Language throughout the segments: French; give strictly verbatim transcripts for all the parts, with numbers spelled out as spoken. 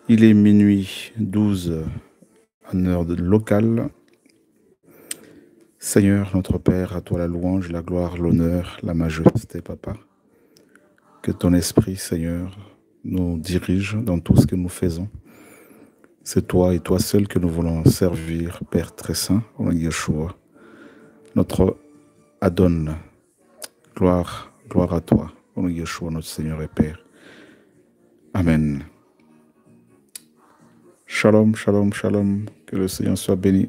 Il est minuit douze en heure de locale. Seigneur, notre Père, à toi la louange, la gloire, l'honneur, la majesté, Papa. Que ton esprit, Seigneur, nous dirige dans tout ce que nous faisons. C'est toi et toi seul que nous voulons servir, Père très saint, au nom de Yeshua. Notre Adon, gloire, gloire à toi, au nom de Yeshua, notre Seigneur et Père. Amen. Shalom, shalom, shalom, que le Seigneur soit béni.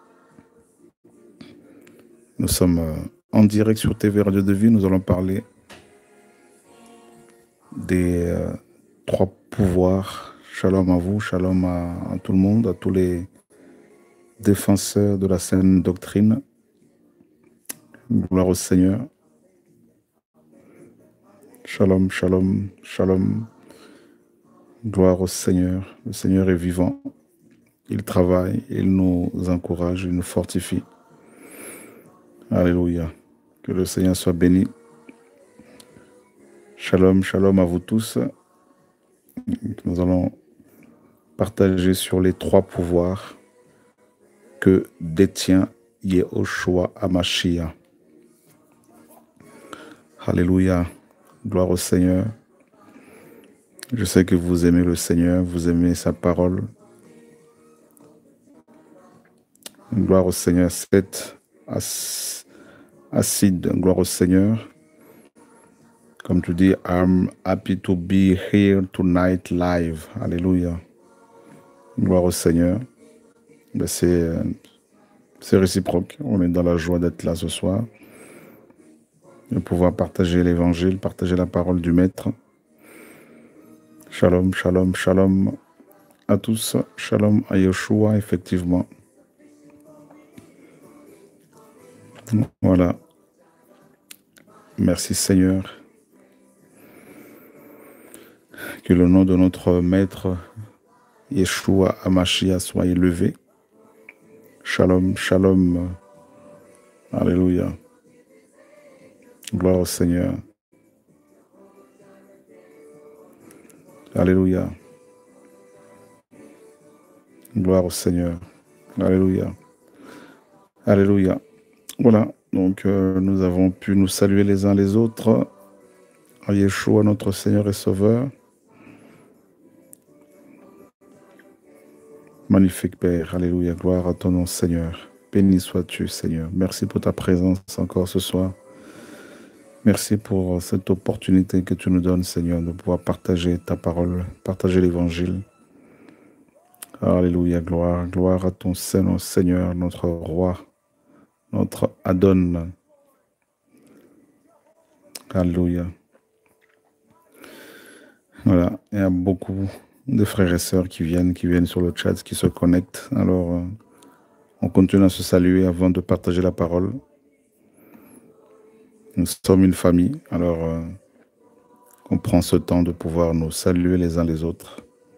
Nous sommes en direct sur T V Radio de Vie. Nous allons parler des euh, trois pouvoirs. Shalom à vous, shalom à, à tout le monde, à tous les défenseurs de la saine doctrine. Gloire au Seigneur. Shalom, shalom, shalom. Gloire au Seigneur. Le Seigneur est vivant. Il travaille, il nous encourage, il nous fortifie. Alléluia. Que le Seigneur soit béni. Shalom, shalom à vous tous. Nous allons partager sur les trois pouvoirs que détient Yehoshua HaMashiach. Alléluia. Gloire au Seigneur. Je sais que vous aimez le Seigneur, vous aimez sa parole. Gloire au Seigneur. C'est acide. Gloire au Seigneur. Comme tu dis, I'm happy to be here tonight live. Alléluia. Gloire au Seigneur. Ben c'est, c'est réciproque. On est dans la joie d'être là ce soir. De pouvoir partager l'évangile, partager la parole du Maître. Shalom, shalom, shalom à tous. Shalom à Yeshua, effectivement. Voilà. Merci Seigneur. Que le nom de notre Maître Yeshua HaMashiach soit élevé. Shalom, shalom. Alléluia. Gloire au Seigneur. Alléluia. Gloire au Seigneur. Alléluia. Alléluia. Voilà. Donc, euh, nous avons pu nous saluer les uns les autres. À Yeshua, notre Seigneur et Sauveur. Magnifique Père. Alléluia. Gloire à ton nom, Seigneur. Béni sois-tu, Seigneur. Merci pour ta présence encore ce soir. Merci pour cette opportunité que tu nous donnes, Seigneur, de pouvoir partager ta parole, partager l'évangile. Alléluia, gloire, gloire à ton Seigneur, Seigneur, notre roi, notre Adon. Alléluia. Voilà, il y a beaucoup de frères et sœurs qui viennent, qui viennent sur le chat, qui se connectent. Alors, euh, on continue à se saluer avant de partager la parole. Nous sommes une famille, alors euh, on prend ce temps de pouvoir nous saluer les uns les autres.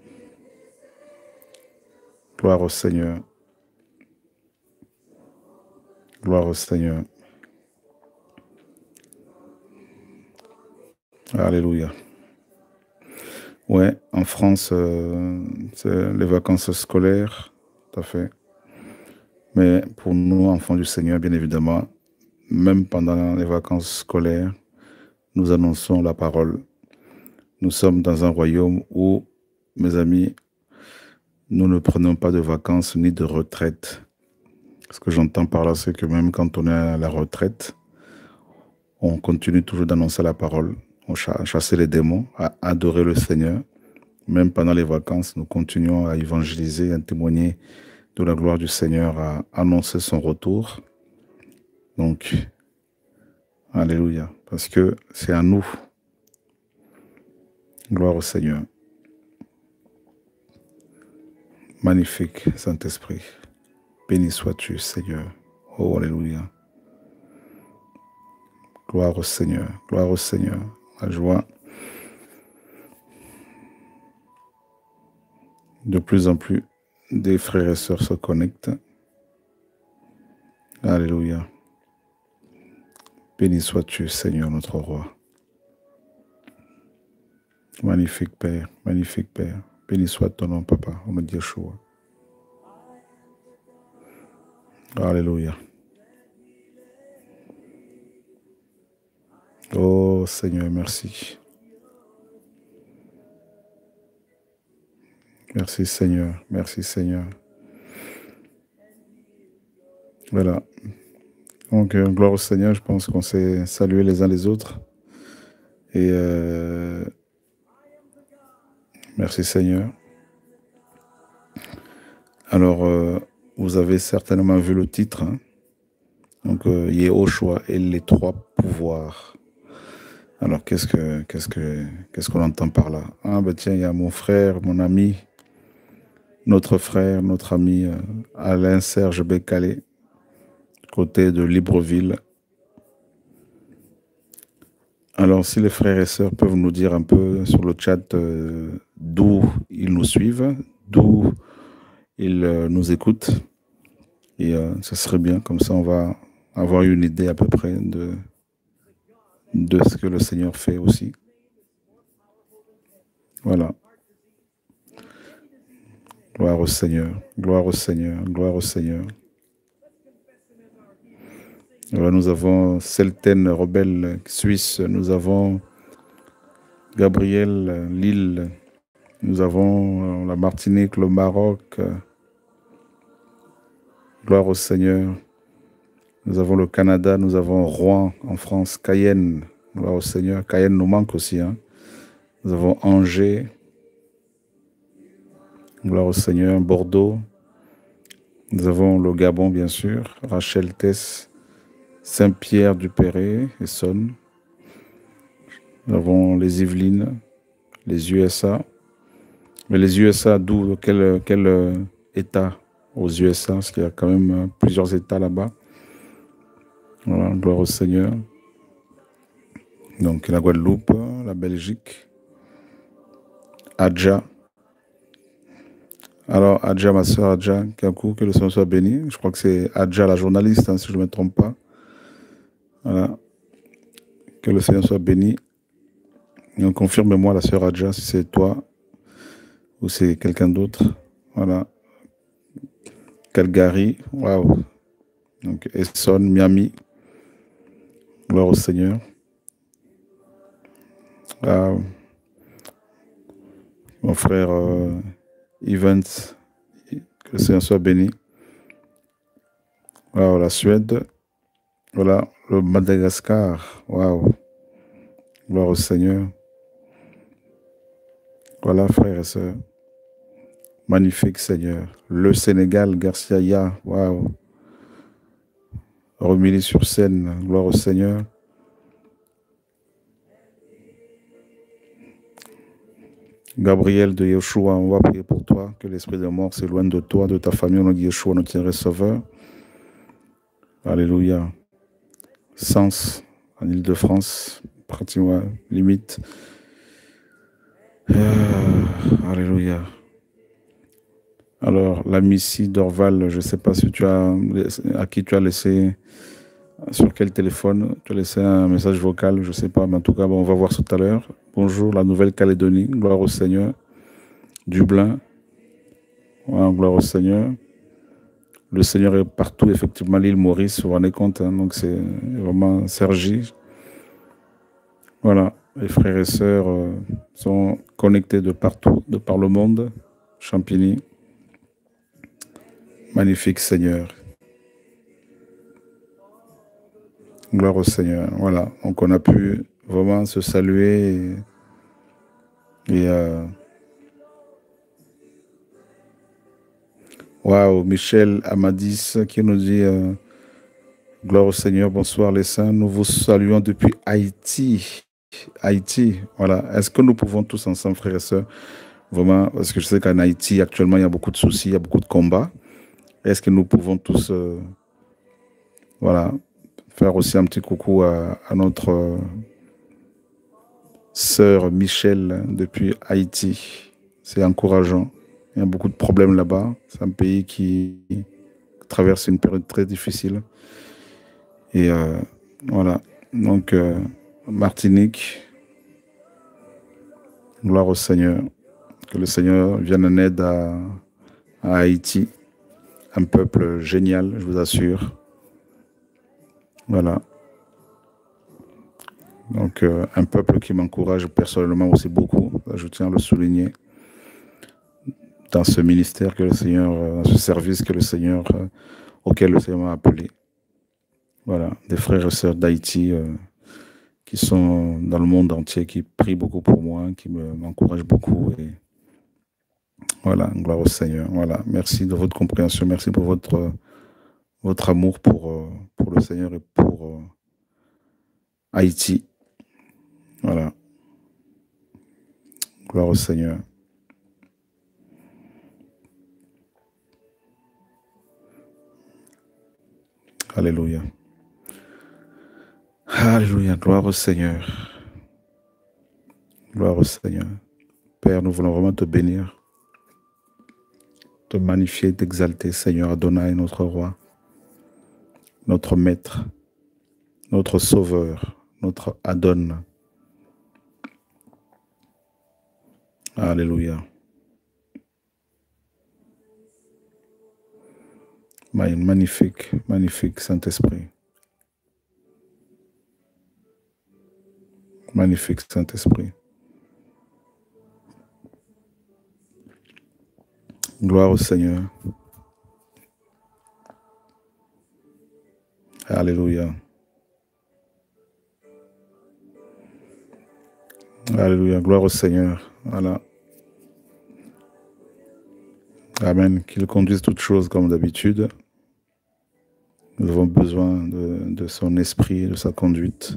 Gloire au Seigneur. Gloire au Seigneur. Alléluia. Ouais, en France, euh, c'est les vacances scolaires, tout à fait. Mais pour nous, enfants du Seigneur, bien évidemment, même pendant les vacances scolaires, nous annonçons la parole. Nous sommes dans un royaume où, mes amis, nous ne prenons pas de vacances ni de retraite. Ce que j'entends par là, c'est que même quand on est à la retraite, on continue toujours d'annoncer la parole, on chasser les démons, à adorer le Seigneur. Même pendant les vacances, nous continuons à évangéliser, à témoigner de la gloire du Seigneur, à annoncer son retour. Donc, alléluia, parce que c'est à nous. Gloire au Seigneur. Magnifique Saint-Esprit. Béni sois-tu, Seigneur. Oh, alléluia. Gloire au Seigneur. Gloire au Seigneur. La joie. De plus en plus, des frères et sœurs se connectent. Alléluia. Béni sois-tu, Seigneur, notre roi. Magnifique Père, magnifique Père. Béni soit ton nom, Papa, au nom de Yeshua. Alléluia. Oh Seigneur, merci. Merci Seigneur, merci Seigneur. Voilà. Donc, euh, gloire au Seigneur, je pense qu'on s'est salués les uns les autres. Et euh, merci Seigneur. Alors, euh, vous avez certainement vu le titre. Hein? Donc, euh, Yehoshua et les trois pouvoirs. Alors, qu'est-ce que qu'est-ce que qu'est-ce qu'on entend par là? Ah ben tiens, il y a mon frère, mon ami, notre frère, notre ami euh, Alain Serge Bécalé, côté de Libreville. Alors, si les frères et sœurs peuvent nous dire un peu sur le chat euh, d'où ils nous suivent, d'où ils euh, nous écoutent, et euh, ce serait bien, comme ça on va avoir une idée à peu près de, de ce que le Seigneur fait aussi. Voilà. Gloire au Seigneur, gloire au Seigneur, gloire au Seigneur. Alors, nous avons Celten Rebelle Suisse, nous avons Gabriel Lille, nous avons la Martinique, le Maroc. Gloire au Seigneur. Nous avons le Canada, nous avons Rouen en France, Cayenne. Gloire au Seigneur. Cayenne nous manque aussi. Hein. Nous avons Angers. Gloire au Seigneur. Bordeaux. Nous avons le Gabon, bien sûr. Rachel Tess. Saint-Pierre-du-Perret, Essonne. Nous avons les Yvelines, les U S A. Mais les U S A, d'où, quel, quel euh, État aux U S A? Parce qu'il y a quand même euh, plusieurs États là-bas. Voilà, gloire au Seigneur. Donc la Guadeloupe, la Belgique. Adja. Alors Adja, ma soeur Adja, Kakou, que le Seigneur soit béni. Je crois que c'est Adja la journaliste, hein, si je ne me trompe pas. Voilà. Que le Seigneur soit béni. Donc confirme-moi la soeur Adja si c'est toi ou c'est quelqu'un d'autre. Voilà. Calgary, waouh. Donc Essonne, Miami. Gloire au Seigneur. Wow. Mon frère euh, Evans, que le Seigneur soit béni. Wow, la Suède. Voilà, le Madagascar. Waouh. Gloire au Seigneur. Voilà, frères et sœurs. Magnifique Seigneur. Le Sénégal, Garcia Ya. Waouh. Remilly-sur-Seine. Gloire au Seigneur. Gabriel de Yeshua, on va prier pour toi, que l'esprit de mort s'éloigne de toi, de ta famille, au nom de Yeshua, notre Seigneur et Sauveur. Alléluia. Sens, en Ile-de-France, pratiquement limite. Euh, alléluia. Alors, l'ami ici d'Orval, je ne sais pas si tu as, à qui tu as laissé, sur quel téléphone, tu as laissé un message vocal, je ne sais pas, mais en tout cas, bon, on va voir tout à l'heure. Bonjour, la Nouvelle-Calédonie, gloire au Seigneur. Dublin, ouais, gloire au Seigneur. Le Seigneur est partout, effectivement, l'île Maurice, vous vous rendez compte, hein, donc c'est vraiment Sergi. Voilà, les frères et sœurs euh, sont connectés de partout, de par le monde. Champigny. Magnifique Seigneur. Gloire au Seigneur. Voilà, donc on a pu vraiment se saluer et... et euh, waouh, Michel Amadis qui nous dit euh, gloire au Seigneur, bonsoir les saints, nous vous saluons depuis Haïti. Haïti, voilà. Est-ce que nous pouvons tous ensemble, frères et sœurs, vraiment, parce que je sais qu'en Haïti, actuellement, il y a beaucoup de soucis, il y a beaucoup de combats. Est-ce que nous pouvons tous, euh, voilà, faire aussi un petit coucou à, à notre euh, sœur Michel depuis Haïti. C'est encourageant. Il y a beaucoup de problèmes là-bas. C'est un pays qui traverse une période très difficile. Et euh, voilà. Donc, euh, Martinique, gloire au Seigneur. Que le Seigneur vienne en aide à, à Haïti. Un peuple génial, je vous assure. Voilà. Donc, euh, un peuple qui m'encourage personnellement aussi beaucoup, je tiens à le souligner, dans ce ministère que le Seigneur, dans ce service que le Seigneur, euh, auquel le Seigneur m'a appelé. Voilà, des frères et sœurs d'Haïti euh, qui sont dans le monde entier, qui prient beaucoup pour moi, qui m'encouragent beaucoup. Et voilà, gloire au Seigneur. Voilà, merci de votre compréhension, merci pour votre, votre amour pour, euh, pour le Seigneur et pour euh, Haïti. Voilà. Gloire au Seigneur. Alléluia. Alléluia. Gloire au Seigneur. Gloire au Seigneur. Père, nous voulons vraiment te bénir, te magnifier, t'exalter, Seigneur Adonai, notre roi, notre maître, notre sauveur, notre Adon. Alléluia. Magnifique, magnifique Saint-Esprit. Magnifique Saint-Esprit. Gloire au Seigneur. Alléluia. Alléluia. Gloire au Seigneur. Voilà. Amen. Qu'il conduise toutes choses comme d'habitude. Nous avons besoin de, de son esprit, de sa conduite.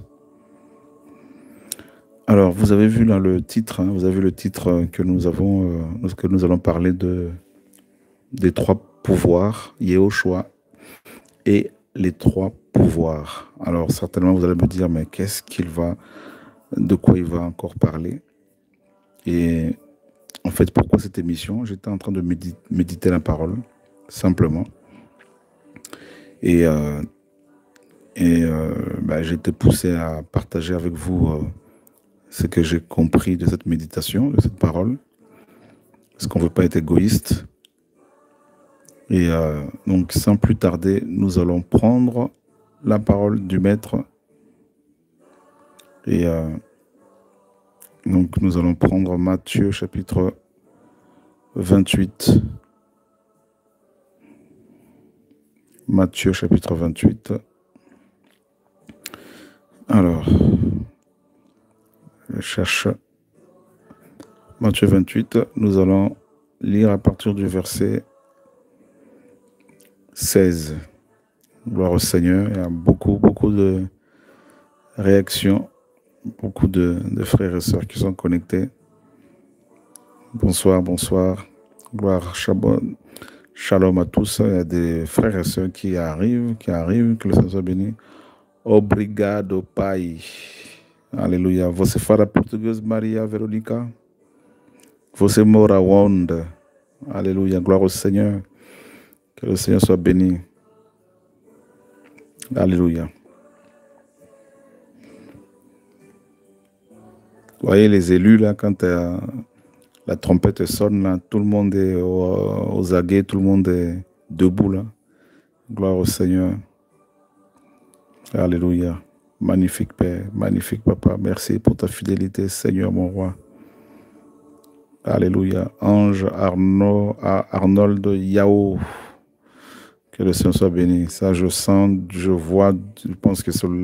Alors, vous avez vu là le titre, hein, vous avez vu le titre que nous avons, euh, que nous allons parler de, des trois pouvoirs, Yehoshua et les trois pouvoirs. Alors, certainement, vous allez me dire, mais qu'est-ce qu'il va, de quoi il va encore parler? Et en fait, pourquoi cette émission? J'étais en train de méditer, méditer la parole, simplement. Et, euh, et euh, bah, j'ai été poussé à partager avec vous euh, ce que j'ai compris de cette méditation, de cette parole. Parce qu'on ne veut pas être égoïste. Et euh, donc, sans plus tarder, nous allons prendre la parole du Maître. Et euh, donc, nous allons prendre Matthieu chapitre vingt-huit. Matthieu chapitre vingt-huit. Alors, je cherche Matthieu vingt-huit. Nous allons lire à partir du verset seize. Gloire au Seigneur. Il y a beaucoup, beaucoup de réactions, beaucoup de, de frères et sœurs qui sont connectés. Bonsoir, bonsoir. Gloire, Shabbat. Shalom à tous. Il y a des frères et sœurs qui arrivent, qui arrivent, que le Seigneur soit béni. Obrigado, Pai. Alléluia. Você fala português, Maria Veronica? Você mora onde? Alléluia. Gloire au Seigneur. Que le Seigneur soit béni. Alléluia. Vous voyez les élus, là, quand euh, la trompette sonne, là, tout le monde est aux, aux aguets, tout le monde est debout, là. Gloire au Seigneur. Alléluia. Magnifique Père, magnifique Papa. Merci pour ta fidélité, Seigneur, mon roi. Alléluia. Ange Arnaud, Arnold Yao. Que le Seigneur soit béni. Ça, je sens, je vois, je pense que c'est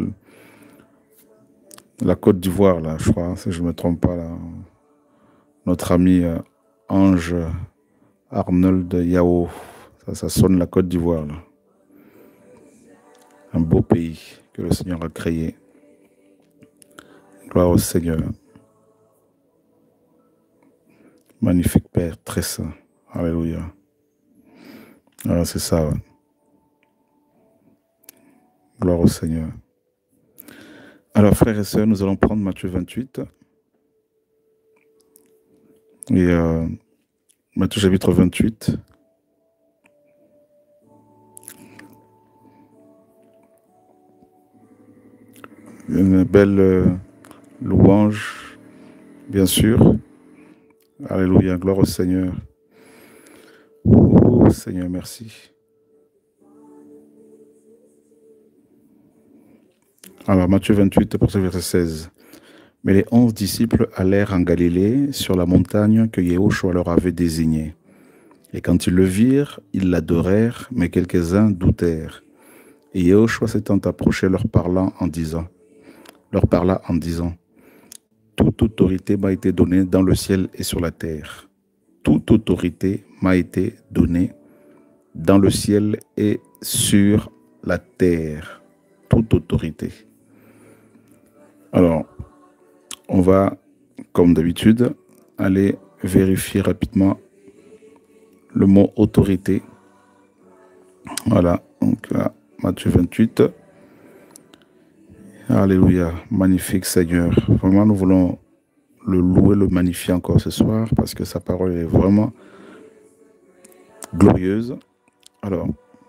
la Côte d'Ivoire, là, je crois, si je ne me trompe pas, là. Notre ami euh, Ange Arnold Yao. Ça, ça sonne la Côte d'Ivoire, là. Un beau pays que le Seigneur a créé. Gloire au Seigneur. Magnifique Père, très saint. Alléluia. Alors, c'est ça. Ouais. Gloire au Seigneur. Alors, frères et sœurs, nous allons prendre Matthieu vingt-huit. Et euh, Matthieu chapitre vingt-huit. Une belle euh, louange, bien sûr. Alléluia, gloire au Seigneur. Oh Seigneur, merci. Alors, Matthieu vingt-huit, verset seize. Mais les onze disciples allèrent en Galilée, sur la montagne que Yahushua leur avait désignée. Et quand ils le virent, ils l'adorèrent, mais quelques-uns doutèrent. Et Yahushua s'étant approché, leur parla en disant, leur parla en disant, toute autorité m'a été donnée dans le ciel et sur la terre. Toute autorité m'a été donnée dans le ciel et sur la terre. Toute autorité. Alors, on va, comme d'habitude, aller vérifier rapidement le mot autorité. Voilà, donc là, Matthieu vingt-huit. Alléluia, magnifique Seigneur. Vraiment, nous voulons le louer, le magnifier encore ce soir parce que sa parole est vraiment glorieuse. Alors,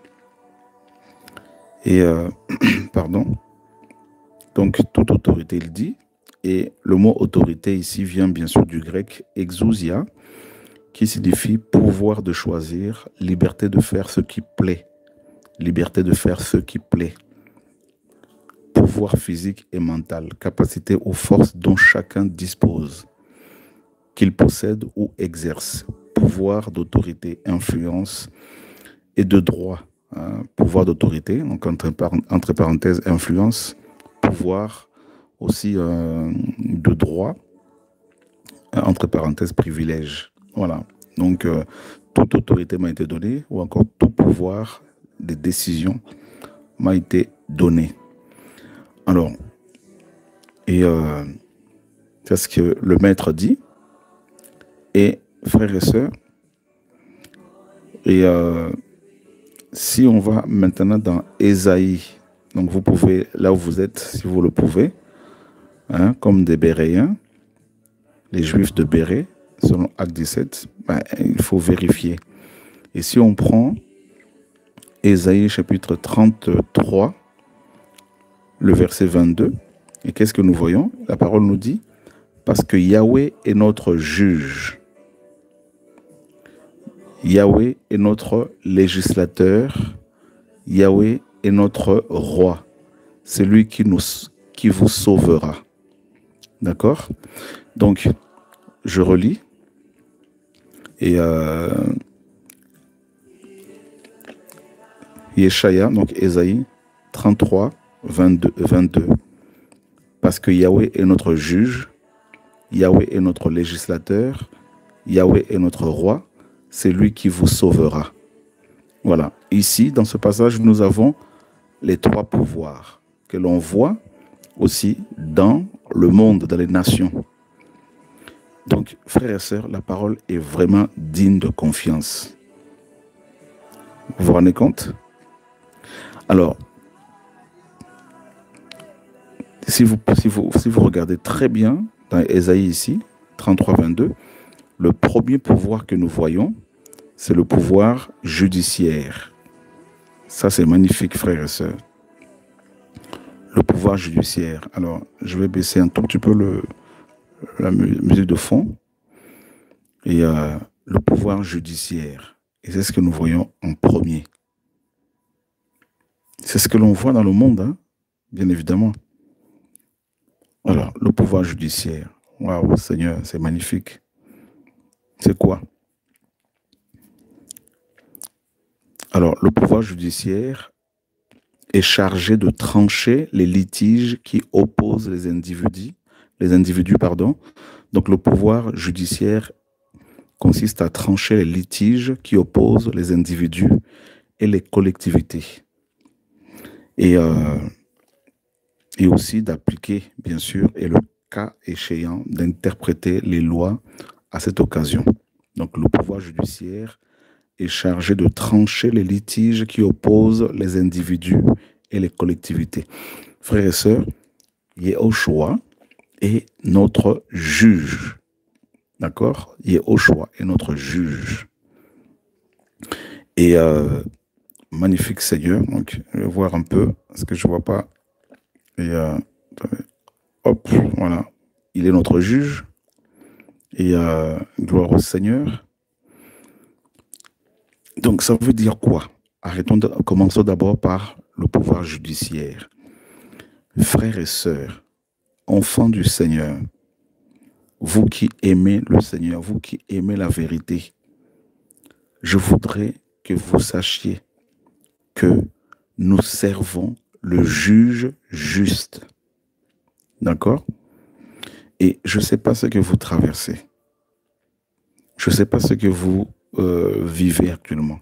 et euh, pardon. Donc, toute autorité, il dit. Et le mot autorité ici vient bien sûr du grec exousia, qui signifie pouvoir de choisir, liberté de faire ce qui plaît. Liberté de faire ce qui plaît. Pouvoir physique et mental, capacité ou force dont chacun dispose, qu'il possède ou exerce. Pouvoir d'autorité, influence et de droit. Hein. Pouvoir d'autorité, donc entre, entre parenthèses, influence, pouvoir aussi euh, de droit, entre parenthèses, privilège. Voilà. Donc, euh, toute autorité m'a été donnée, ou encore tout pouvoir de décision m'a été donné. Alors, et euh, c'est ce que le maître dit. Et frères et sœurs, et euh, si on va maintenant dans Ésaïe, donc vous pouvez, là où vous êtes, si vous le pouvez, hein, comme des Béréens, les Juifs de Bérée, selon Acte dix-sept, ben, il faut vérifier. Et si on prend Ésaïe chapitre trente-trois, le verset vingt-deux, et qu'est-ce que nous voyons? La parole nous dit, parce que Yahweh est notre juge. Yahweh est notre législateur. Yahweh est notre roi. C'est lui qui, nous, qui vous sauvera. D'accord? Donc, je relis. Et euh, Yeshaya, donc Ésaïe trente-trois, vingt-deux, vingt-deux. Parce que Yahweh est notre juge. Yahweh est notre législateur. Yahweh est notre roi. C'est lui qui vous sauvera. Voilà. Ici, dans ce passage, nous avons les trois pouvoirs que l'on voit aussi dans le monde, dans les nations. Donc, frères et sœurs, la parole est vraiment digne de confiance. Vous vous rendez compte? Alors, si vous, si vous, si vous regardez très bien dans Ésaïe ici, trente-trois, vingt-deux, le premier pouvoir que nous voyons, c'est le pouvoir judiciaire. Ça, c'est magnifique, frères et sœurs. Le pouvoir judiciaire. Alors, je vais baisser un tout petit peu le, la musique de fond. Et euh, le pouvoir judiciaire. Et c'est ce que nous voyons en premier. C'est ce que l'on voit dans le monde, hein, bien évidemment. Alors, le pouvoir judiciaire. Waouh, Seigneur, c'est magnifique. C'est quoi? Alors, le pouvoir judiciaire est chargé de trancher les litiges qui opposent les individus, les individus, pardon. Donc, le pouvoir judiciaire consiste à trancher les litiges qui opposent les individus et les collectivités. Et, euh, et aussi d'appliquer, bien sûr, et le cas échéant, d'interpréter les lois à cette occasion. Donc, le pouvoir judiciaire est chargé de trancher les litiges qui opposent les individus et les collectivités. Frères et sœurs, Yahushua est notre juge. D'accord? Yahushua est notre juge. Et euh, magnifique Seigneur. Donc, je vais voir un peu, parce que je ne vois pas. Et euh, hop, voilà. Il est notre juge. Et euh, gloire au Seigneur. Donc, ça veut dire quoi? Arrêtons de, commençons d'abord par le pouvoir judiciaire. Frères et sœurs, enfants du Seigneur, vous qui aimez le Seigneur, vous qui aimez la vérité, je voudrais que vous sachiez que nous servons le juge juste. D'accord? Et je ne sais pas ce que vous traversez. Je ne sais pas ce que vous euh, vivez actuellement.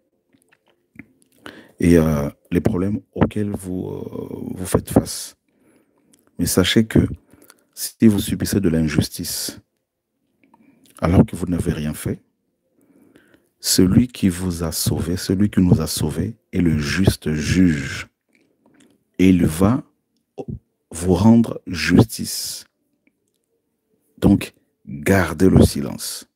Et euh, les problèmes auxquels vous, euh, vous faites face. Mais sachez que si vous subissez de l'injustice, alors que vous n'avez rien fait, celui qui vous a sauvé, celui qui nous a sauvés, est le juste juge. Et il va vous rendre justice. Donc, gardez le silence.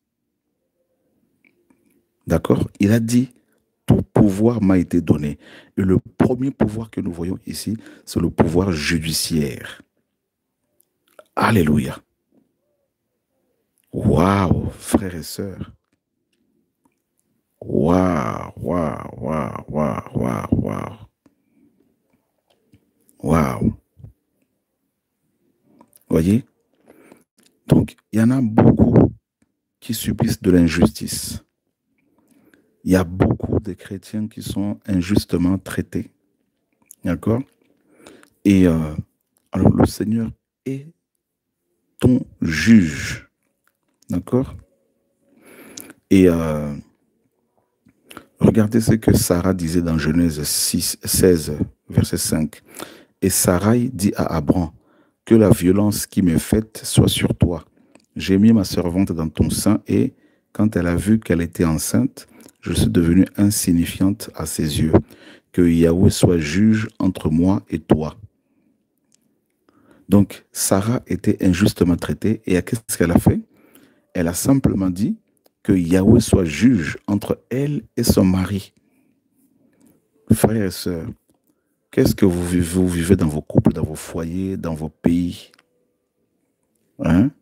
D'accord? Il a dit, tout pouvoir m'a été donné. Et le premier pouvoir que nous voyons ici, c'est le pouvoir judiciaire. Alléluia. Waouh, frères et sœurs. Waouh, waouh, waouh, waouh, waouh, waouh. Waouh. Voyez? Donc, il y en a beaucoup qui subissent de l'injustice. Il y a beaucoup de chrétiens qui sont injustement traités. D'accord? Et euh, alors, le Seigneur est ton juge. D'accord? Et euh, regardez ce que Sarah disait dans Genèse six, seize, verset cinq. Et Sarai dit à Abram, que la violence qui m'est faite soit sur toi. J'ai mis ma servante dans ton sein et, quand elle a vu qu'elle était enceinte, je suis devenue insignifiante à ses yeux. Que Yahweh soit juge entre moi et toi. Donc, Sarah était injustement traitée et qu'est-ce qu'elle a fait? Elle a simplement dit que Yahweh soit juge entre elle et son mari. Frères et sœurs, qu'est-ce que vous vivez, vous vivez dans vos couples, dans vos foyers, dans vos pays? Hein?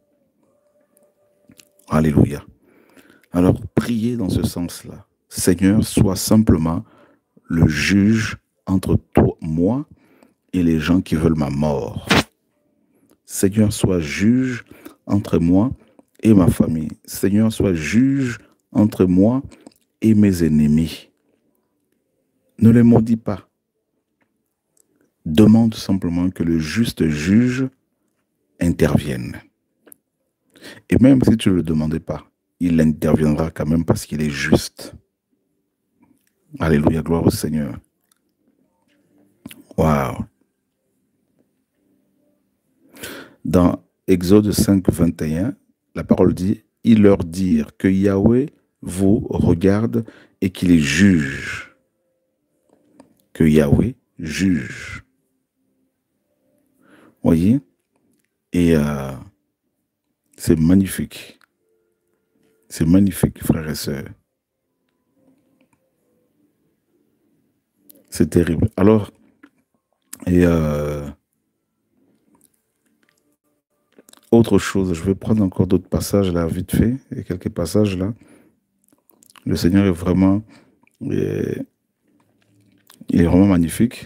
Alléluia. Alors, priez dans ce sens-là. Seigneur, sois simplement le juge entre toi, moi et les gens qui veulent ma mort. Seigneur, sois juge entre moi et ma famille. Seigneur, sois juge entre moi et mes ennemis. Ne les maudis pas. Demande simplement que le juste juge intervienne. Et même si tu ne le demandais pas, il interviendra quand même parce qu'il est juste. Alléluia, gloire au Seigneur. Waouh. Dans Exode cinq, vingt et un, la parole dit, ils leur dirent que Yahweh vous regarde et qu'il est juge. Que Yahweh juge. Voyez? Et euh, c'est magnifique. C'est magnifique, frères et sœurs. C'est terrible. Alors, et euh, autre chose, je vais prendre encore d'autres passages là, vite fait, et quelques passages là. Le Seigneur est vraiment, est, il est vraiment magnifique.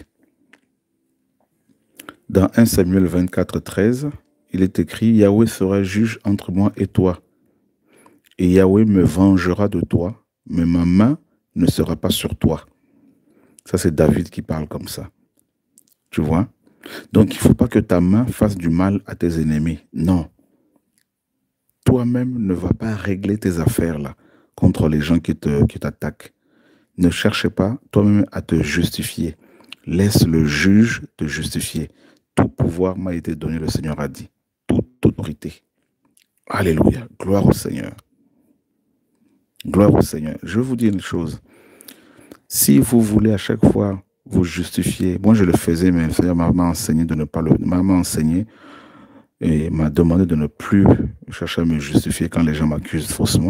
Dans un Samuel vingt-quatre, treize, il est écrit, Yahweh sera juge entre moi et toi. Et Yahweh me vengera de toi, mais ma main ne sera pas sur toi. Ça, c'est David qui parle comme ça. Tu vois? Donc, il ne faut pas que ta main fasse du mal à tes ennemis. Non. Toi-même ne vas pas régler tes affaires là contre les gens qui te, qui t'attaquent. Ne cherche pas toi-même à te justifier. Laisse le juge te justifier. Tout pouvoir m'a été donné, le Seigneur a dit. Toute autorité. Alléluia. Gloire au Seigneur. Gloire au Seigneur. Je vais vous dire une chose. Si vous voulez à chaque fois vous justifier, moi je le faisais, mais le Seigneur m'a enseigné de ne pas le, m'a enseigné et m'a demandé de ne plus chercher à me justifier quand les gens m'accusent faussement.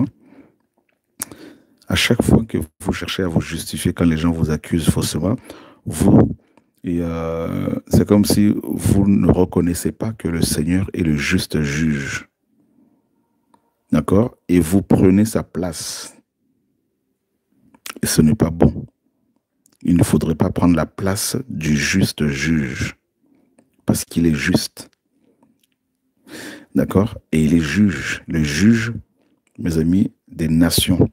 À chaque fois que vous cherchez à vous justifier quand les gens vous accusent faussement, vous, et euh, c'est comme si vous ne reconnaissez pas que le Seigneur est le juste juge. D'accord? Et vous prenez sa place. Et ce n'est pas bon. Il ne faudrait pas prendre la place du juste juge. Parce qu'il est juste. D'accord? Et il est juge. Le juge, mes amis, des nations.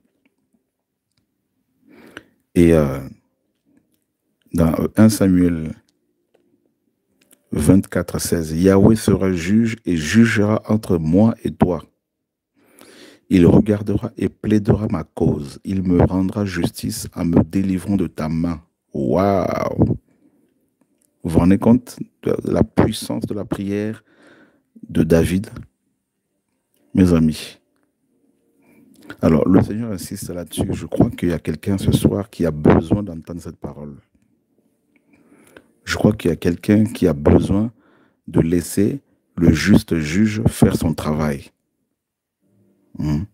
Et euh, dans premier Samuel vingt-quatre, seize, Yahweh sera juge et jugera entre moi et toi. Il regardera et plaidera ma cause. Il me rendra justice en me délivrant de ta main. Waouh! Vous vous rendez compte de la puissance de la prière de David, mes amis? Alors, le Seigneur insiste là-dessus. Je crois qu'il y a quelqu'un ce soir qui a besoin d'entendre cette parole. Je crois qu'il y a quelqu'un qui a besoin de laisser le juste juge faire son travail. Hum.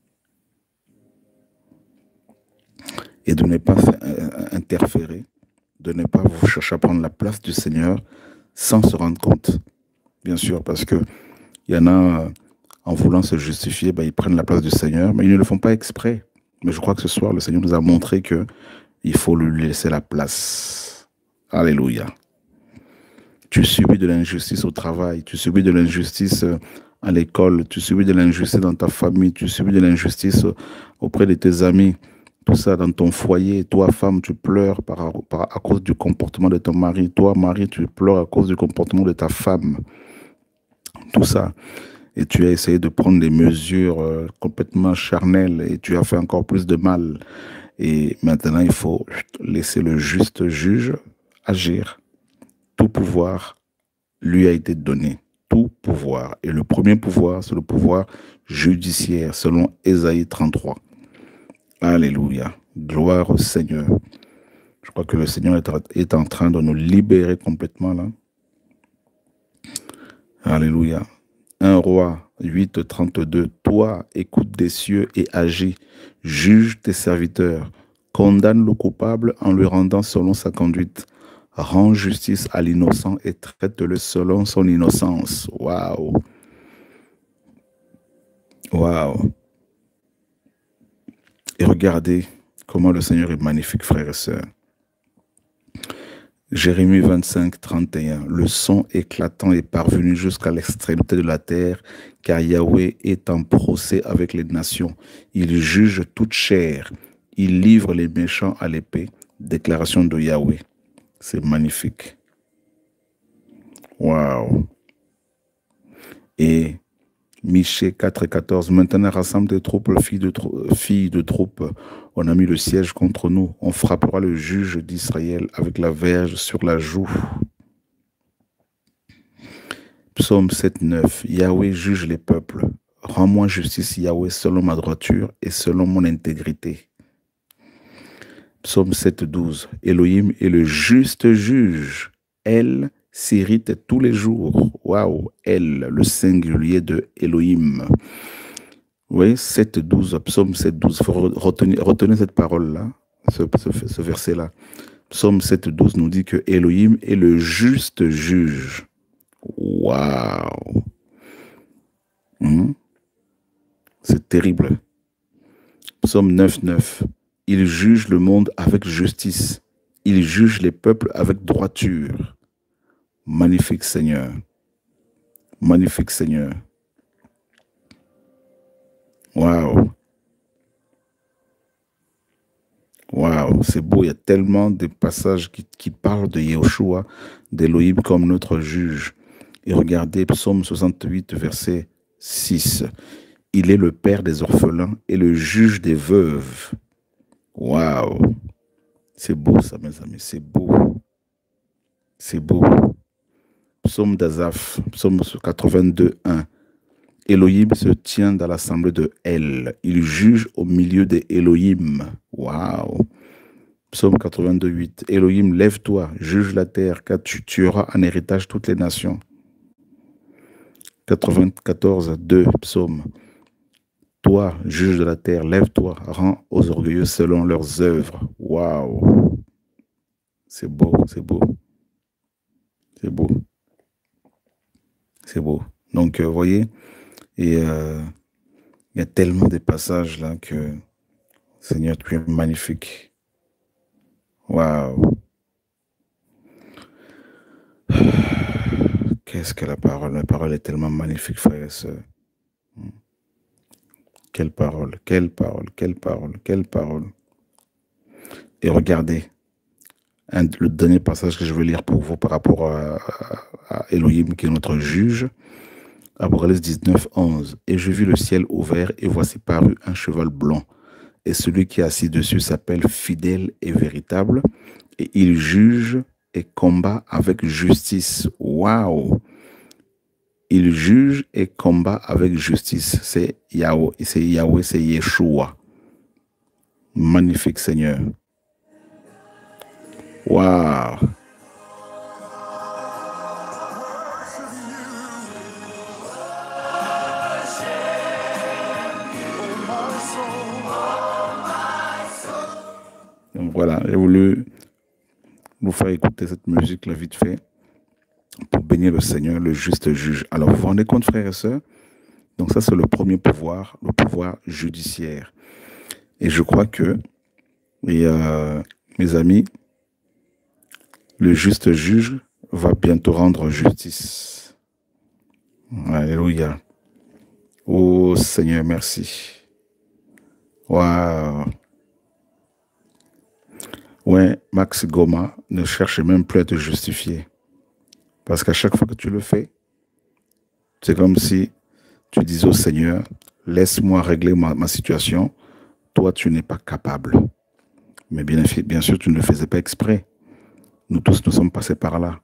Et de ne pas interférer, de ne pas vous chercher à prendre la place du Seigneur sans se rendre compte. Bien sûr, parce qu'il y en a, en voulant se justifier, ben, ils prennent la place du Seigneur, mais ils ne le font pas exprès. Mais je crois que ce soir, le Seigneur nous a montré qu'il faut lui laisser la place. Alléluia. Tu subis de l'injustice au travail, tu subis de l'injustice à l'école, tu subis de l'injustice dans ta famille, tu subis de l'injustice auprès de tes amis, tout ça dans ton foyer. Toi, femme, tu pleures par, par, à cause du comportement de ton mari. Toi, mari, tu pleures à cause du comportement de ta femme. Tout ça. Et tu as essayé de prendre des mesures euh, complètement charnelles et tu as fait encore plus de mal. Et maintenant, il faut laisser le juste juge agir. Tout pouvoir lui a été donné. Tout pouvoir. Et le premier pouvoir, c'est le pouvoir judiciaire, selon Ésaïe trente-trois. Alléluia. Gloire au Seigneur. Je crois que le Seigneur est, est en train de nous libérer complètement là. Alléluia. un Roi huit, trente-deux. Toi, écoute des cieux et agis. Juge tes serviteurs. Condamne le coupable en lui rendant selon sa conduite. Rends justice à l'innocent et traite-le selon son innocence. Waouh! Waouh! Et regardez comment le Seigneur est magnifique, frères et sœurs. Jérémie vingt-cinq, trente et un. Le son éclatant est parvenu jusqu'à l'extrémité de la terre, car Yahweh est en procès avec les nations. Il juge toute chair. Il livre les méchants à l'épée. Déclaration de Yahweh. C'est magnifique. Waouh! Et Michée quatre, quatorze. Maintenant, rassemble des troupes, filles de, filles de troupes. On a mis le siège contre nous. On frappera le juge d'Israël avec la verge sur la joue. Psaume sept, neuf. Yahweh juge les peuples. Rends-moi justice, Yahweh, selon ma droiture et selon mon intégrité. Psaume sept, douze. Elohim est le juste juge. Elle s'irrite tous les jours. Waouh, elle, le singulier de Elohim. Oui, sept, douze, psaume sept, douze. Il faut retenir, retenir cette parole-là, ce, ce, ce verset-là. Psaume sept, douze nous dit que Elohim est le juste juge. Waouh! Hum. C'est terrible. Psaume neuf, neuf. Il juge le monde avec justice. Il juge les peuples avec droiture. Magnifique Seigneur. Magnifique Seigneur. Waouh. Waouh, c'est beau. Il y a tellement de passages qui, qui parlent de Yahushua, d'Elohim comme notre juge. Et regardez, Psaume soixante-huit, verset six. Il est le père des orphelins et le juge des veuves. Waouh. C'est beau ça, mes amis. C'est beau. C'est beau. Psaume d'Azaph, psaume quatre-vingt-deux, un. Elohim se tient dans l'assemblée de El. Il juge au milieu des Elohim. Waouh. Psaume quatre-vingt-deux, huit. Elohim, lève-toi, juge la terre, car tu tueras en héritage toutes les nations. quatre-vingt-quatorze, deux. Psaume. Toi, juge de la terre, lève-toi, rends aux orgueilleux selon leurs œuvres. Waouh. C'est beau, c'est beau. C'est beau. C'est beau. Donc, vous euh, voyez, et euh, Il y a tellement de passages là que, Seigneur, tu es magnifique. Waouh! Qu'est-ce que la parole? La parole est tellement magnifique, frères et sœurs. Quelle parole, quelle parole, quelle parole, quelle parole. Et regardez, un, le dernier passage que je veux lire pour vous par rapport à, à, à Elohim, qui est notre juge. Apocalypse dix-neuf, onze. Et je vis le ciel ouvert, et voici parut un cheval blanc. Et celui qui est assis dessus s'appelle fidèle et véritable, et il juge et combat avec justice. Waouh! Il juge et combat avec justice. C'est Yahweh, c'est Yahweh, c'est Yeshua. Magnifique Seigneur. Waouh! Donc voilà, j'ai voulu vous faire écouter cette musique-là vite fait pour bénir le Seigneur, le juste juge. Alors, vous vous rendez compte, frères et sœurs? Donc ça, c'est le premier pouvoir, le pouvoir judiciaire. Et je crois que, et euh, mes amis, le juste juge va bientôt rendre justice. Alléluia. Oh Seigneur, merci. Waouh. Ouais, Max Goma ne cherche même plus à te justifier. Parce qu'à chaque fois que tu le fais, c'est comme si tu disais au Seigneur, laisse-moi régler ma, ma situation. Toi, tu n'es pas capable. Mais bien, bien sûr, tu ne le faisais pas exprès. Nous tous, nous sommes passés par là.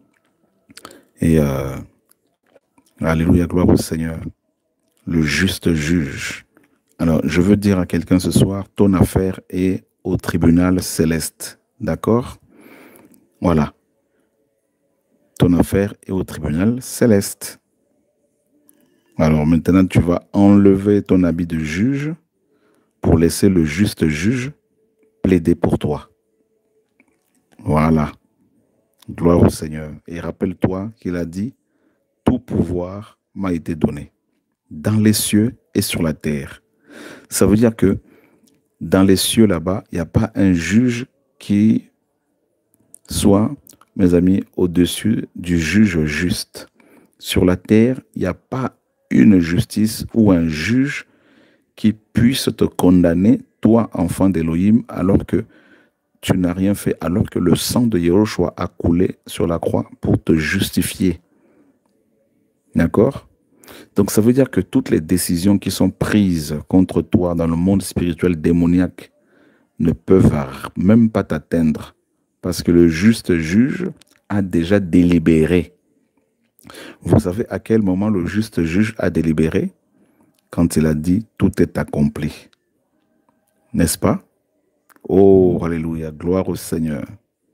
Et euh, alléluia, gloire au Seigneur. Le juste juge. Alors, je veux dire à quelqu'un ce soir, ton affaire est au tribunal céleste. D'accord? Voilà. Ton affaire est au tribunal céleste. Alors maintenant, tu vas enlever ton habit de juge pour laisser le juste juge plaider pour toi. Voilà. Gloire au Seigneur. Et rappelle-toi qu'il a dit, tout pouvoir m'a été donné dans les cieux et sur la terre. Ça veut dire que dans les cieux là-bas, il n'y a pas un juge qui soit, mes amis, au-dessus du juge juste. Sur la terre, il n'y a pas une justice ou un juge qui puisse te condamner, toi, enfant d'Élohim, alors que tu n'as rien fait, alors que le sang de Yehoshua a coulé sur la croix pour te justifier. D'accord? Donc ça veut dire que toutes les décisions qui sont prises contre toi dans le monde spirituel démoniaque ne peuvent même pas t'atteindre parce que le juste juge a déjà délibéré. Vous savez à quel moment le juste juge a délibéré? Quand il a dit « tout est accompli ». N'est-ce pas? Oh, alléluia, gloire au Seigneur.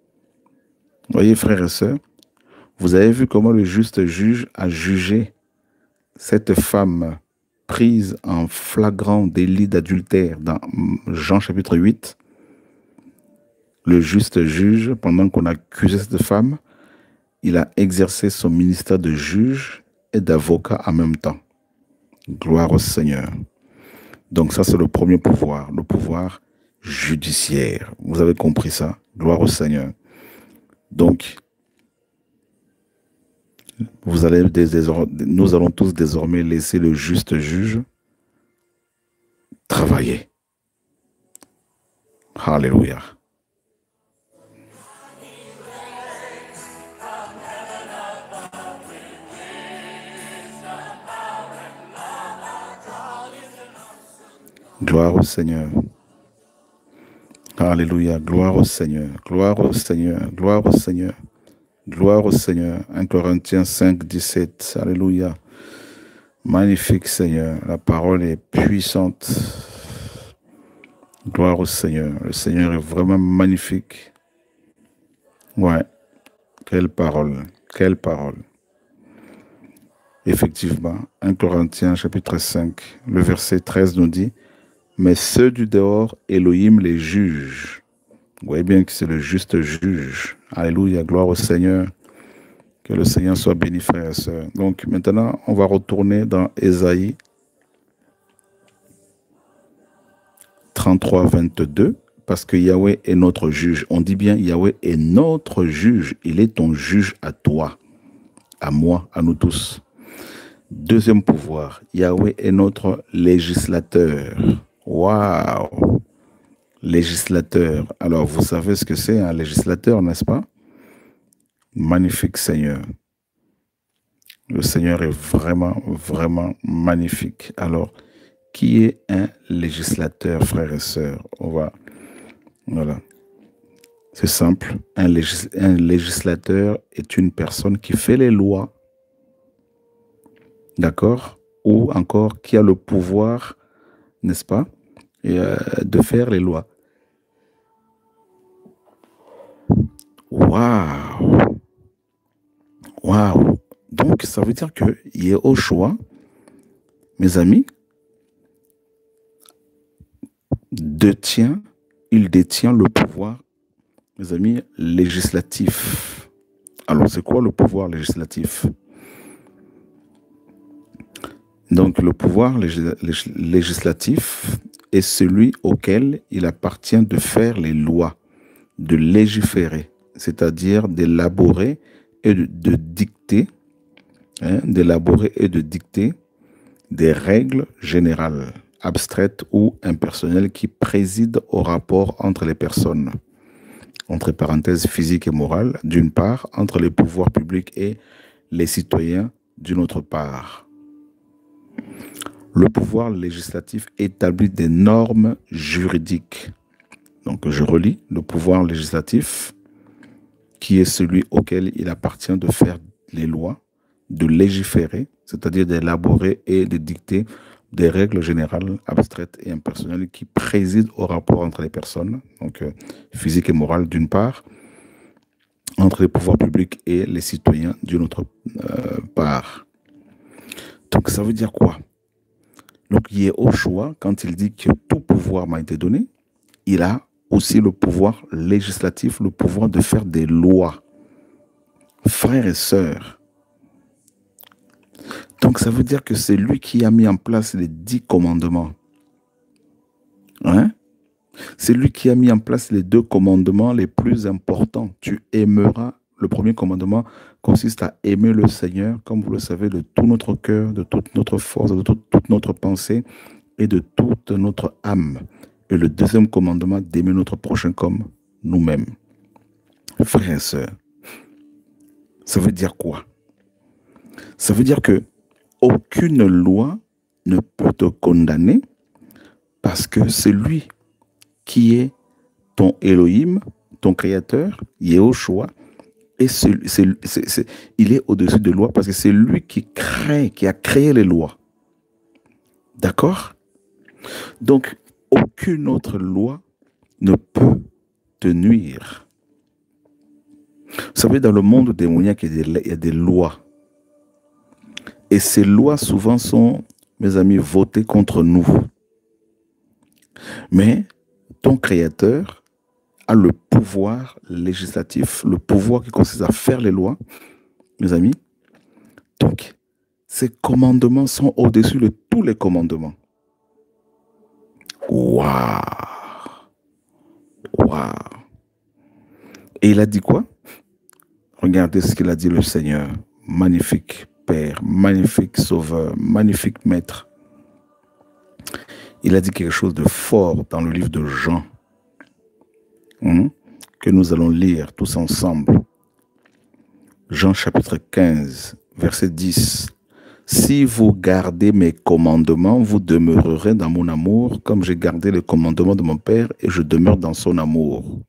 Voyez, frères et sœurs, vous avez vu comment le juste juge a jugé cette femme prise en flagrant délit d'adultère dans Jean chapitre huit. Le juste juge, pendant qu'on accusait cette femme, il a exercé son ministère de juge et d'avocat en même temps. Gloire au Seigneur. Donc ça, c'est le premier pouvoir, le pouvoir judiciaire. Vous avez compris ça? Gloire au Seigneur. Donc, vous allez nous allons tous désormais laisser le juste juge travailler. Alléluia. Gloire au Seigneur. Alléluia. Gloire au Seigneur. Gloire au Seigneur. Gloire au Seigneur. Gloire au Seigneur. un Corinthiens cinq, dix-sept. Alléluia. Magnifique Seigneur. La parole est puissante. Gloire au Seigneur. Le Seigneur est vraiment magnifique. Ouais. Quelle parole. Quelle parole. Effectivement, un Corinthiens chapitre cinq, le verset treize nous dit « Mais ceux du dehors, Elohim les juge. » Vous voyez bien que c'est le juste juge. Alléluia, gloire au Seigneur. Que le Seigneur soit béni, frères et sœurs. Donc maintenant, on va retourner dans Ésaïe, trente-trois, vingt-deux, parce que Yahweh est notre juge. On dit bien Yahweh est notre juge. Il est ton juge à toi, à moi, à nous tous. Deuxième pouvoir, Yahweh est notre législateur. Waouh! Législateur. Alors, vous savez ce que c'est un législateur, n'est-ce pas? Magnifique Seigneur. Le Seigneur est vraiment, vraiment magnifique. Alors, qui est un législateur, frères et sœurs? On va... Voilà. C'est simple. Un, légis... un législateur est une personne qui fait les lois. D'accord? Ou encore qui a le pouvoir, n'est-ce pas, et, euh, de faire les lois. Waouh! Waouh! Donc, ça veut dire que Yehoshua, mes amis, détient, il détient le pouvoir, mes amis, législatif. Alors, c'est quoi le pouvoir législatif? Donc, le pouvoir législatif est celui auquel il appartient de faire les lois, de légiférer, c'est-à-dire d'élaborer et de, de dicter, hein, d'élaborer et de dicter des règles générales, abstraites ou impersonnelles qui président au rapport entre les personnes, entre parenthèses physiques et morales, d'une part, entre les pouvoirs publics et les citoyens, d'une autre part. Le pouvoir législatif établit des normes juridiques. Donc, je relis, le pouvoir législatif, qui est celui auquel il appartient de faire les lois, de légiférer, c'est-à-dire d'élaborer et de dicter des règles générales, abstraites et impersonnelles qui président au rapport entre les personnes, donc euh, physiques et morales d'une part, entre les pouvoirs publics et les citoyens d'une autre euh, part. Donc, ça veut dire quoi? Donc, Yehoshua, quand il dit que tout pouvoir m'a été donné, il a aussi le pouvoir législatif, le pouvoir de faire des lois. Frères et sœurs. Donc, ça veut dire que c'est lui qui a mis en place les dix commandements. Hein? C'est lui qui a mis en place les deux commandements les plus importants. Tu aimeras. Le premier commandement consiste à aimer le Seigneur, comme vous le savez, de tout notre cœur, de toute notre force, de toute, toute notre pensée et de toute notre âme. Et le deuxième commandement, d'aimer notre prochain comme nous-mêmes. Frères et sœurs, ça veut dire quoi? Ça veut dire que aucune loi ne peut te condamner parce que c'est lui qui est ton Elohim, ton créateur, Yehoshua. Et c'est, c'est, c'est, c'est, il est au-dessus des lois parce que c'est lui qui crée, qui a créé les lois. D'accord? Donc, aucune autre loi ne peut te nuire. Vous savez, dans le monde démoniaque, il y a des, il y a des lois. Et ces lois, souvent, sont, mes amis, votées contre nous. Mais ton Créateur a le pouvoir législatif, le pouvoir qui consiste à faire les lois, mes amis. Donc, ces commandements sont au-dessus de tous les commandements. Waouh! Waouh! Et il a dit quoi? Regardez ce qu'il a dit le Seigneur. Magnifique Père, magnifique Sauveur, magnifique Maître. Il a dit quelque chose de fort dans le livre de Jean, hein, que nous allons lire tous ensemble. Jean chapitre quinze, verset dix. Si vous gardez mes commandements, vous demeurerez dans mon amour, comme j'ai gardé les commandements de mon Père et je demeure dans son amour.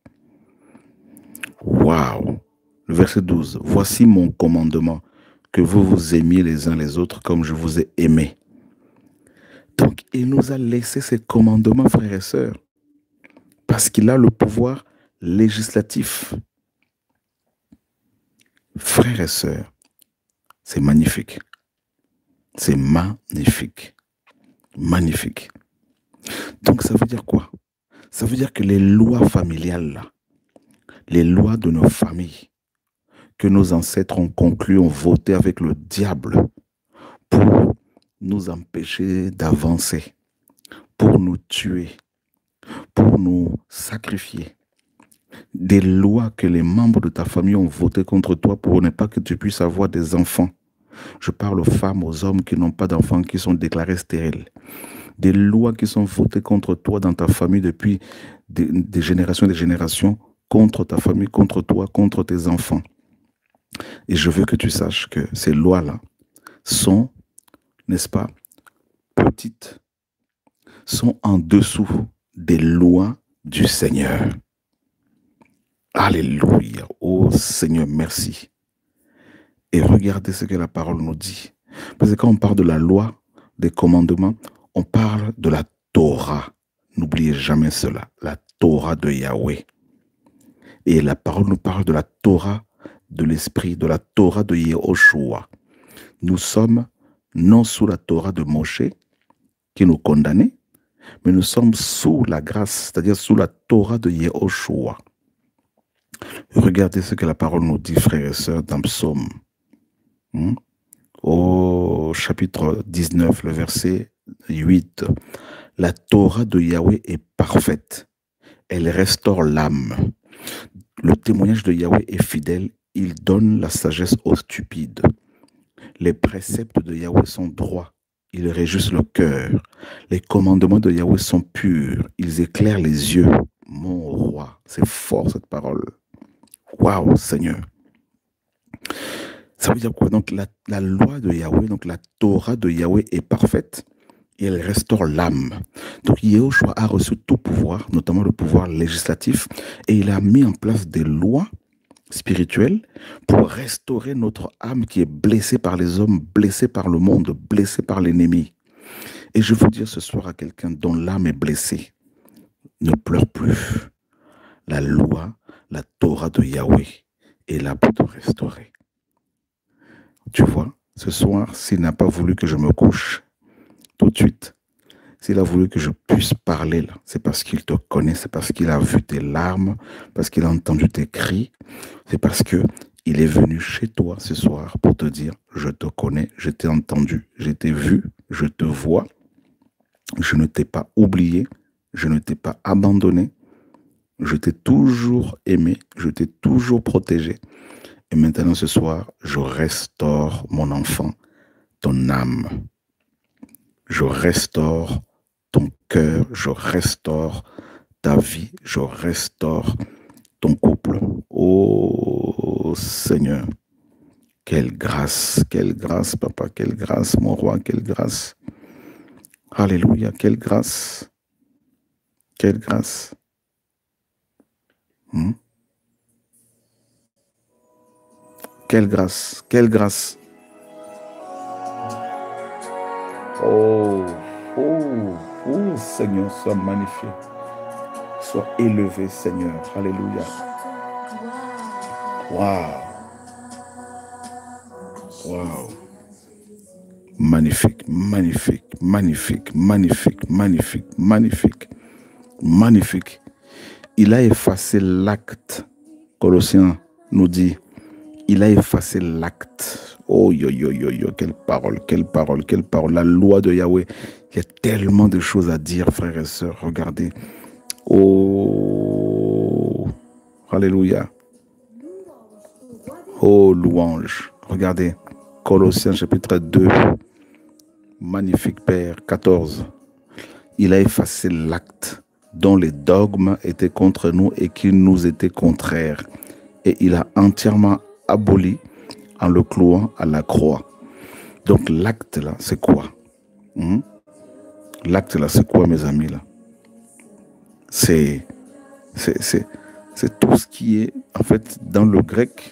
Waouh! Le verset douze. Voici mon commandement, que vous vous aimiez les uns les autres comme je vous ai aimés. Donc, il nous a laissé ces commandements, frères et sœurs, parce qu'il a le pouvoir législatif. Frères et sœurs, c'est magnifique. C'est magnifique. Magnifique. Donc, ça veut dire quoi? Ça veut dire que les lois familiales, là, les lois de nos familles, que nos ancêtres ont conclues, ont voté avec le diable pour nous empêcher d'avancer, pour nous tuer, pour nous sacrifier. Des lois que les membres de ta famille ont votées contre toi pour ne pas que tu puisses avoir des enfants. Je parle aux femmes, aux hommes qui n'ont pas d'enfants, qui sont déclarés stériles. Des lois qui sont votées contre toi dans ta famille depuis des, des générations et des générations, contre ta famille, contre toi, contre tes enfants. Et je veux que tu saches que ces lois-là sont, n'est-ce pas, petites, sont en dessous des lois du Seigneur. Alléluia. Oh Seigneur, merci. Et regardez ce que la parole nous dit. Parce que quand on parle de la loi, des commandements, on parle de la Torah. N'oubliez jamais cela, la Torah de Yahweh. Et la parole nous parle de la Torah de l'Esprit, de la Torah de Yehoshua. Nous sommes non sous la Torah de Moshe, qui nous condamnait, mais nous sommes sous la grâce, c'est-à-dire sous la Torah de Yehoshua. Regardez ce que la parole nous dit, frères et sœurs, dans Psaume. Hmm? Au chapitre dix-neuf, le verset huit. La Torah de Yahweh est parfaite. Elle restaure l'âme. Le témoignage de Yahweh est fidèle. Il donne la sagesse aux stupides. Les préceptes de Yahweh sont droits. Ils réjouissent le cœur. Les commandements de Yahweh sont purs. Ils éclairent les yeux. Mon roi, c'est fort cette parole. Waouh, Seigneur. Ça veut dire quoi? Donc la, la loi de Yahweh, donc la Torah de Yahweh est parfaite et elle restaure l'âme. Donc Yehoshua a reçu tout pouvoir, notamment le pouvoir législatif, et il a mis en place des lois spirituelles pour restaurer notre âme qui est blessée par les hommes, blessée par le monde, blessée par l'ennemi. Et je veux dire ce soir à quelqu'un dont l'âme est blessée, ne pleure plus. La loi, la Torah de Yahweh est là pour te restaurer. Tu vois, ce soir, s'il n'a pas voulu que je me couche tout de suite, s'il a voulu que je puisse parler là, c'est parce qu'il te connaît, c'est parce qu'il a vu tes larmes, parce qu'il a entendu tes cris, c'est parce qu'il est venu chez toi ce soir pour te dire, je te connais, je t'ai entendu, je t'ai vu, je te vois, je ne t'ai pas oublié, je ne t'ai pas abandonné, je t'ai toujours aimé, je t'ai toujours protégé. Et maintenant, ce soir, je restaure mon enfant, ton âme. Je restaure ton cœur, je restaure ta vie, je restaure ton couple. Oh Seigneur, quelle grâce, quelle grâce, papa, quelle grâce, mon roi, quelle grâce. Alléluia, quelle grâce, quelle grâce. Hmm? Quelle grâce, quelle grâce. Oh, oh, oh, Seigneur, sois magnifié. Sois élevé, Seigneur. Alléluia. Waouh. Waouh. Magnifique, magnifique, magnifique, magnifique, magnifique, magnifique, magnifique. Il a effacé l'acte. Colossiens nous dit, il a effacé l'acte. Oh, yo, yo, yo, yo, quelle parole, quelle parole, quelle parole. La loi de Yahweh. Il y a tellement de choses à dire, frères et sœurs. Regardez. Oh, alléluia. Oh, louange. Regardez. Colossiens chapitre deux. Magnifique Père, quatorze. Il a effacé l'acte dont les dogmes étaient contre nous et qui nous étaient contraires. Et il a entièrement aboli en le clouant à la croix. Donc l'acte là, c'est quoi? hmm? L'acte là, c'est quoi, mes amis là? C'est c'est tout ce qui est, en fait, dans le grec,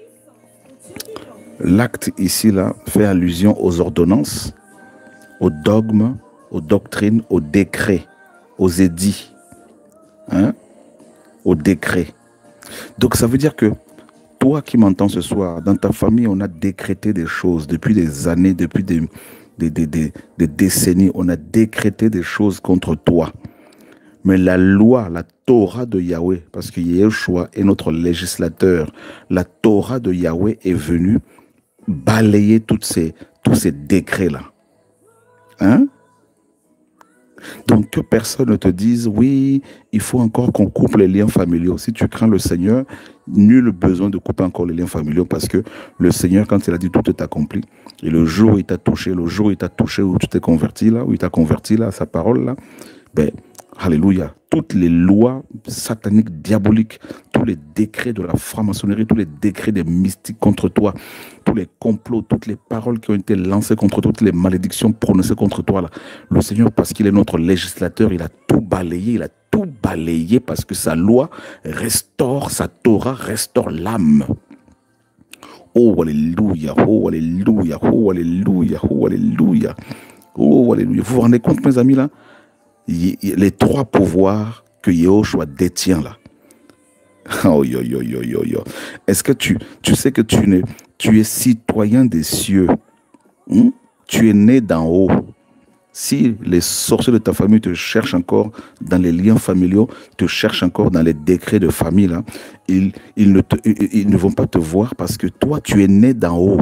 l'acte ici là fait allusion aux ordonnances, aux dogmes, aux doctrines, aux décrets, aux édits, hein? Aux décrets. Donc ça veut dire que toi qui m'entends ce soir, dans ta famille, on a décrété des choses depuis des années, depuis des, des, des, des, des décennies, on a décrété des choses contre toi. Mais la loi, la Torah de Yahweh, parce que Yehoshua est notre législateur, la Torah de Yahweh est venue balayer toutes ces, tous ces décrets-là. Hein? Donc que personne ne te dise, oui, il faut encore qu'on coupe les liens familiaux. Si tu crains le Seigneur, nul besoin de couper encore les liens familiaux parce que le Seigneur, quand il a dit tout est accompli, et le jour où il t'a touché, le jour où il t'a touché, où tu t'es converti là, où il t'a converti là, à sa parole là, ben, alléluia, toutes les lois sataniques, diaboliques, tous les décrets de la franc-maçonnerie, tous les décrets des mystiques contre toi, tous les complots, toutes les paroles qui ont été lancées contre toi, toutes les malédictions prononcées contre toi, là, le Seigneur, parce qu'il est notre législateur, il a tout balayé, il a tout balayé parce que sa loi restaure, sa Torah restaure l'âme. Oh, alléluia, oh, alléluia, oh, alléluia, oh, alléluia, oh, alléluia. Vous vous rendez compte, mes amis, là? Les trois pouvoirs que Yahushua détient là. Oh, yo, yo, yo, yo, yo. Est-ce que tu, tu sais que tu, es, tu es citoyen des cieux? Hmm? Tu es né d'en haut. Si les sorciers de ta famille te cherchent encore dans les liens familiaux, te cherchent encore dans les décrets de famille, là, ils, ils, ne te, ils ne vont pas te voir parce que toi, tu es né d'en haut.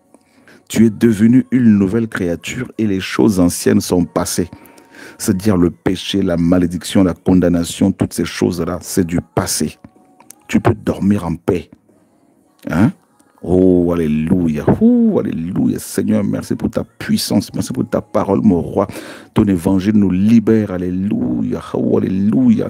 Tu es devenu une nouvelle créature et les choses anciennes sont passées. C'est-à-dire le péché, la malédiction, la condamnation, toutes ces choses-là, c'est du passé. Tu peux dormir en paix. Hein? Oh, alléluia. Oh, alléluia. Seigneur, merci pour ta puissance. Merci pour ta parole, mon roi. Ton évangile nous libère. Alléluia. Oh, alléluia.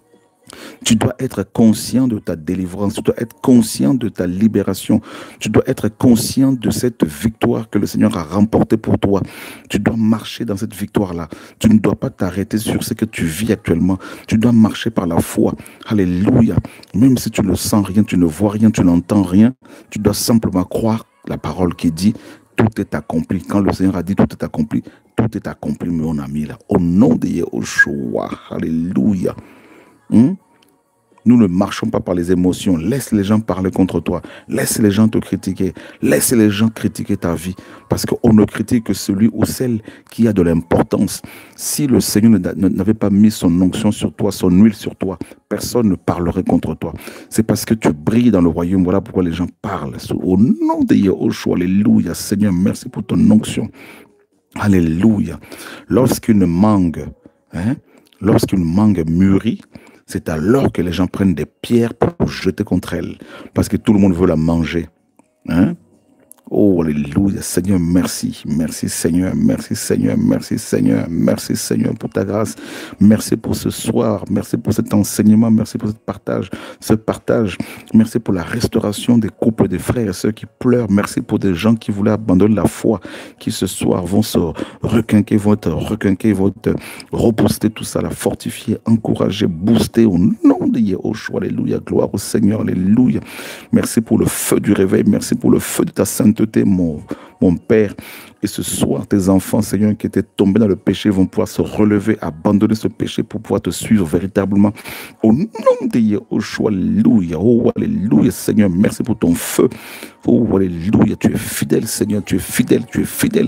Tu dois être conscient de ta délivrance, tu dois être conscient de ta libération, tu dois être conscient de cette victoire que le Seigneur a remportée pour toi. Tu dois marcher dans cette victoire-là. Tu ne dois pas t'arrêter sur ce que tu vis actuellement. Tu dois marcher par la foi. Alléluia. Même si tu ne sens rien, tu ne vois rien, tu n'entends rien, tu dois simplement croire la parole qui dit tout est accompli. Quand le Seigneur a dit tout est accompli, tout est accompli, mon ami, là. Au nom de Yahushua. Alléluia. Hmm? Nous ne marchons pas par les émotions. Laisse les gens parler contre toi. Laisse les gens te critiquer. Laisse les gens critiquer ta vie. Parce qu'on ne critique que celui ou celle qui a de l'importance. Si le Seigneur n'avait pas mis son onction sur toi, son huile sur toi, personne ne parlerait contre toi. C'est parce que tu brilles dans le royaume. Voilà pourquoi les gens parlent. Au nom de Yahushua, alléluia. Seigneur, merci pour ton onction. Alléluia. Lorsqu'une mangue, hein, lorsqu'une mangue mûrit, c'est alors que les gens prennent des pierres pour jeter contre elle. Parce que tout le monde veut la manger. Hein? Oh, alléluia. Seigneur, merci. Merci, Seigneur. Merci, Seigneur. Merci, Seigneur. Merci, Seigneur, pour ta grâce. Merci pour ce soir. Merci pour cet enseignement. Merci pour ce partage. Ce partage. Merci pour la restauration des couples, des frères et sœurs qui pleurent. Merci pour des gens qui voulaient abandonner la foi, qui ce soir vont se requinquer, vont être requinquer, vont être rebooster tout ça, la fortifier, encourager, booster au nom de Yahushua. Alléluia. Gloire au Seigneur. Alléluia. Merci pour le feu du réveil. Merci pour le feu de ta sainteté. Mon, mon Père, et ce soir, tes enfants, Seigneur, qui étaient tombés dans le péché, vont pouvoir se relever, abandonner ce péché pour pouvoir te suivre véritablement. Au nom de Yahushua, alléluia, oh, alléluia, Seigneur, merci pour ton feu. Oh, alléluia, tu es fidèle, Seigneur, tu es fidèle, tu es fidèle.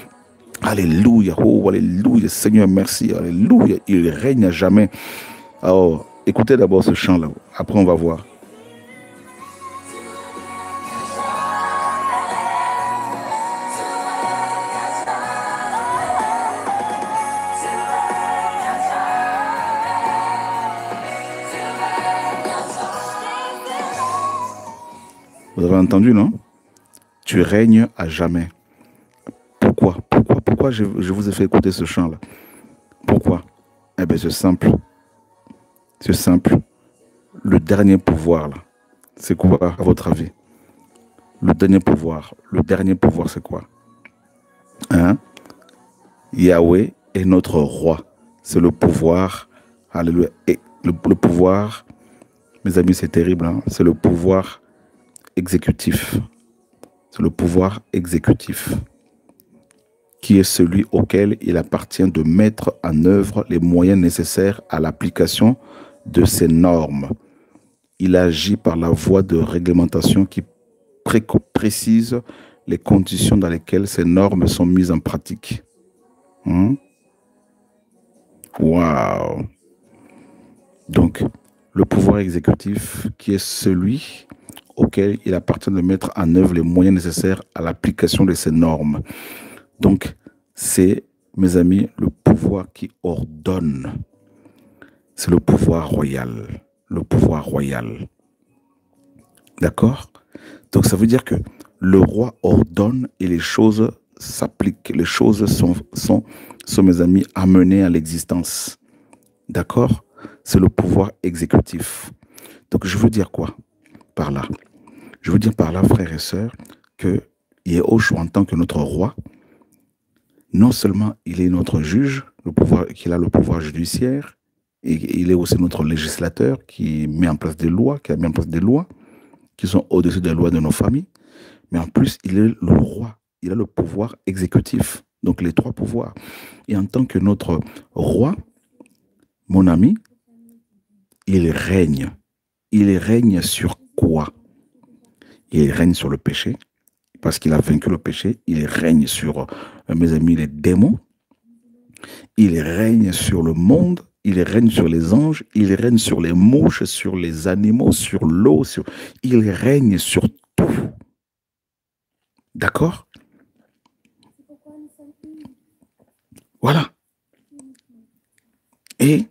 Alléluia, oh, alléluia, Seigneur, merci, alléluia, il règne à jamais. Alors, écoutez d'abord ce chant-là, après on va voir. Vous avez entendu, non? Tu règnes à jamais. Pourquoi? Pourquoi? Pourquoi je, je vous ai fait écouter ce chant-là? Pourquoi? Eh bien, c'est simple. C'est simple. Le dernier pouvoir, là, c'est quoi, à votre avis? Le dernier pouvoir. Le dernier pouvoir, c'est quoi? Hein? Yahweh est notre roi. C'est le pouvoir. Alléluia. Et le, le pouvoir, mes amis, c'est terrible. Hein? C'est le pouvoir exécutif. C'est le pouvoir exécutif qui est celui auquel il appartient de mettre en œuvre les moyens nécessaires à l'application de ces normes. Il agit par la voie de réglementation qui pré précise les conditions dans lesquelles ces normes sont mises en pratique. Hum? Waouh! Donc, le pouvoir exécutif qui est celui auquel il appartient de mettre en œuvre les moyens nécessaires à l'application de ces normes. Donc, c'est mes amis, le pouvoir qui ordonne, c'est le pouvoir royal. Le pouvoir royal. D'accord? Donc ça veut dire que le roi ordonne et les choses s'appliquent. Les choses sont, sont, sont, mes amis, amenées à l'existence. D'accord? C'est le pouvoir exécutif. Donc je veux dire quoi par là? Je veux dire par là, frères et sœurs, que Yéhoshua, en tant que notre roi, non seulement il est notre juge, le pouvoir, qu'il a le pouvoir judiciaire, et il est aussi notre législateur qui met en place des lois, qui a mis en place des lois qui sont au-dessus des lois de nos familles, mais en plus, il est le roi, il a le pouvoir exécutif, donc les trois pouvoirs. Et en tant que notre roi, mon ami, il règne. Il règne sur quoi? Il règne sur le péché, parce qu'il a vaincu le péché. Il règne sur, mes amis, les démons. Il règne sur le monde. Il règne sur les anges. Il règne sur les mouches, sur les animaux, sur l'eau. Sur... Il règne sur tout. D'accord? Voilà. Et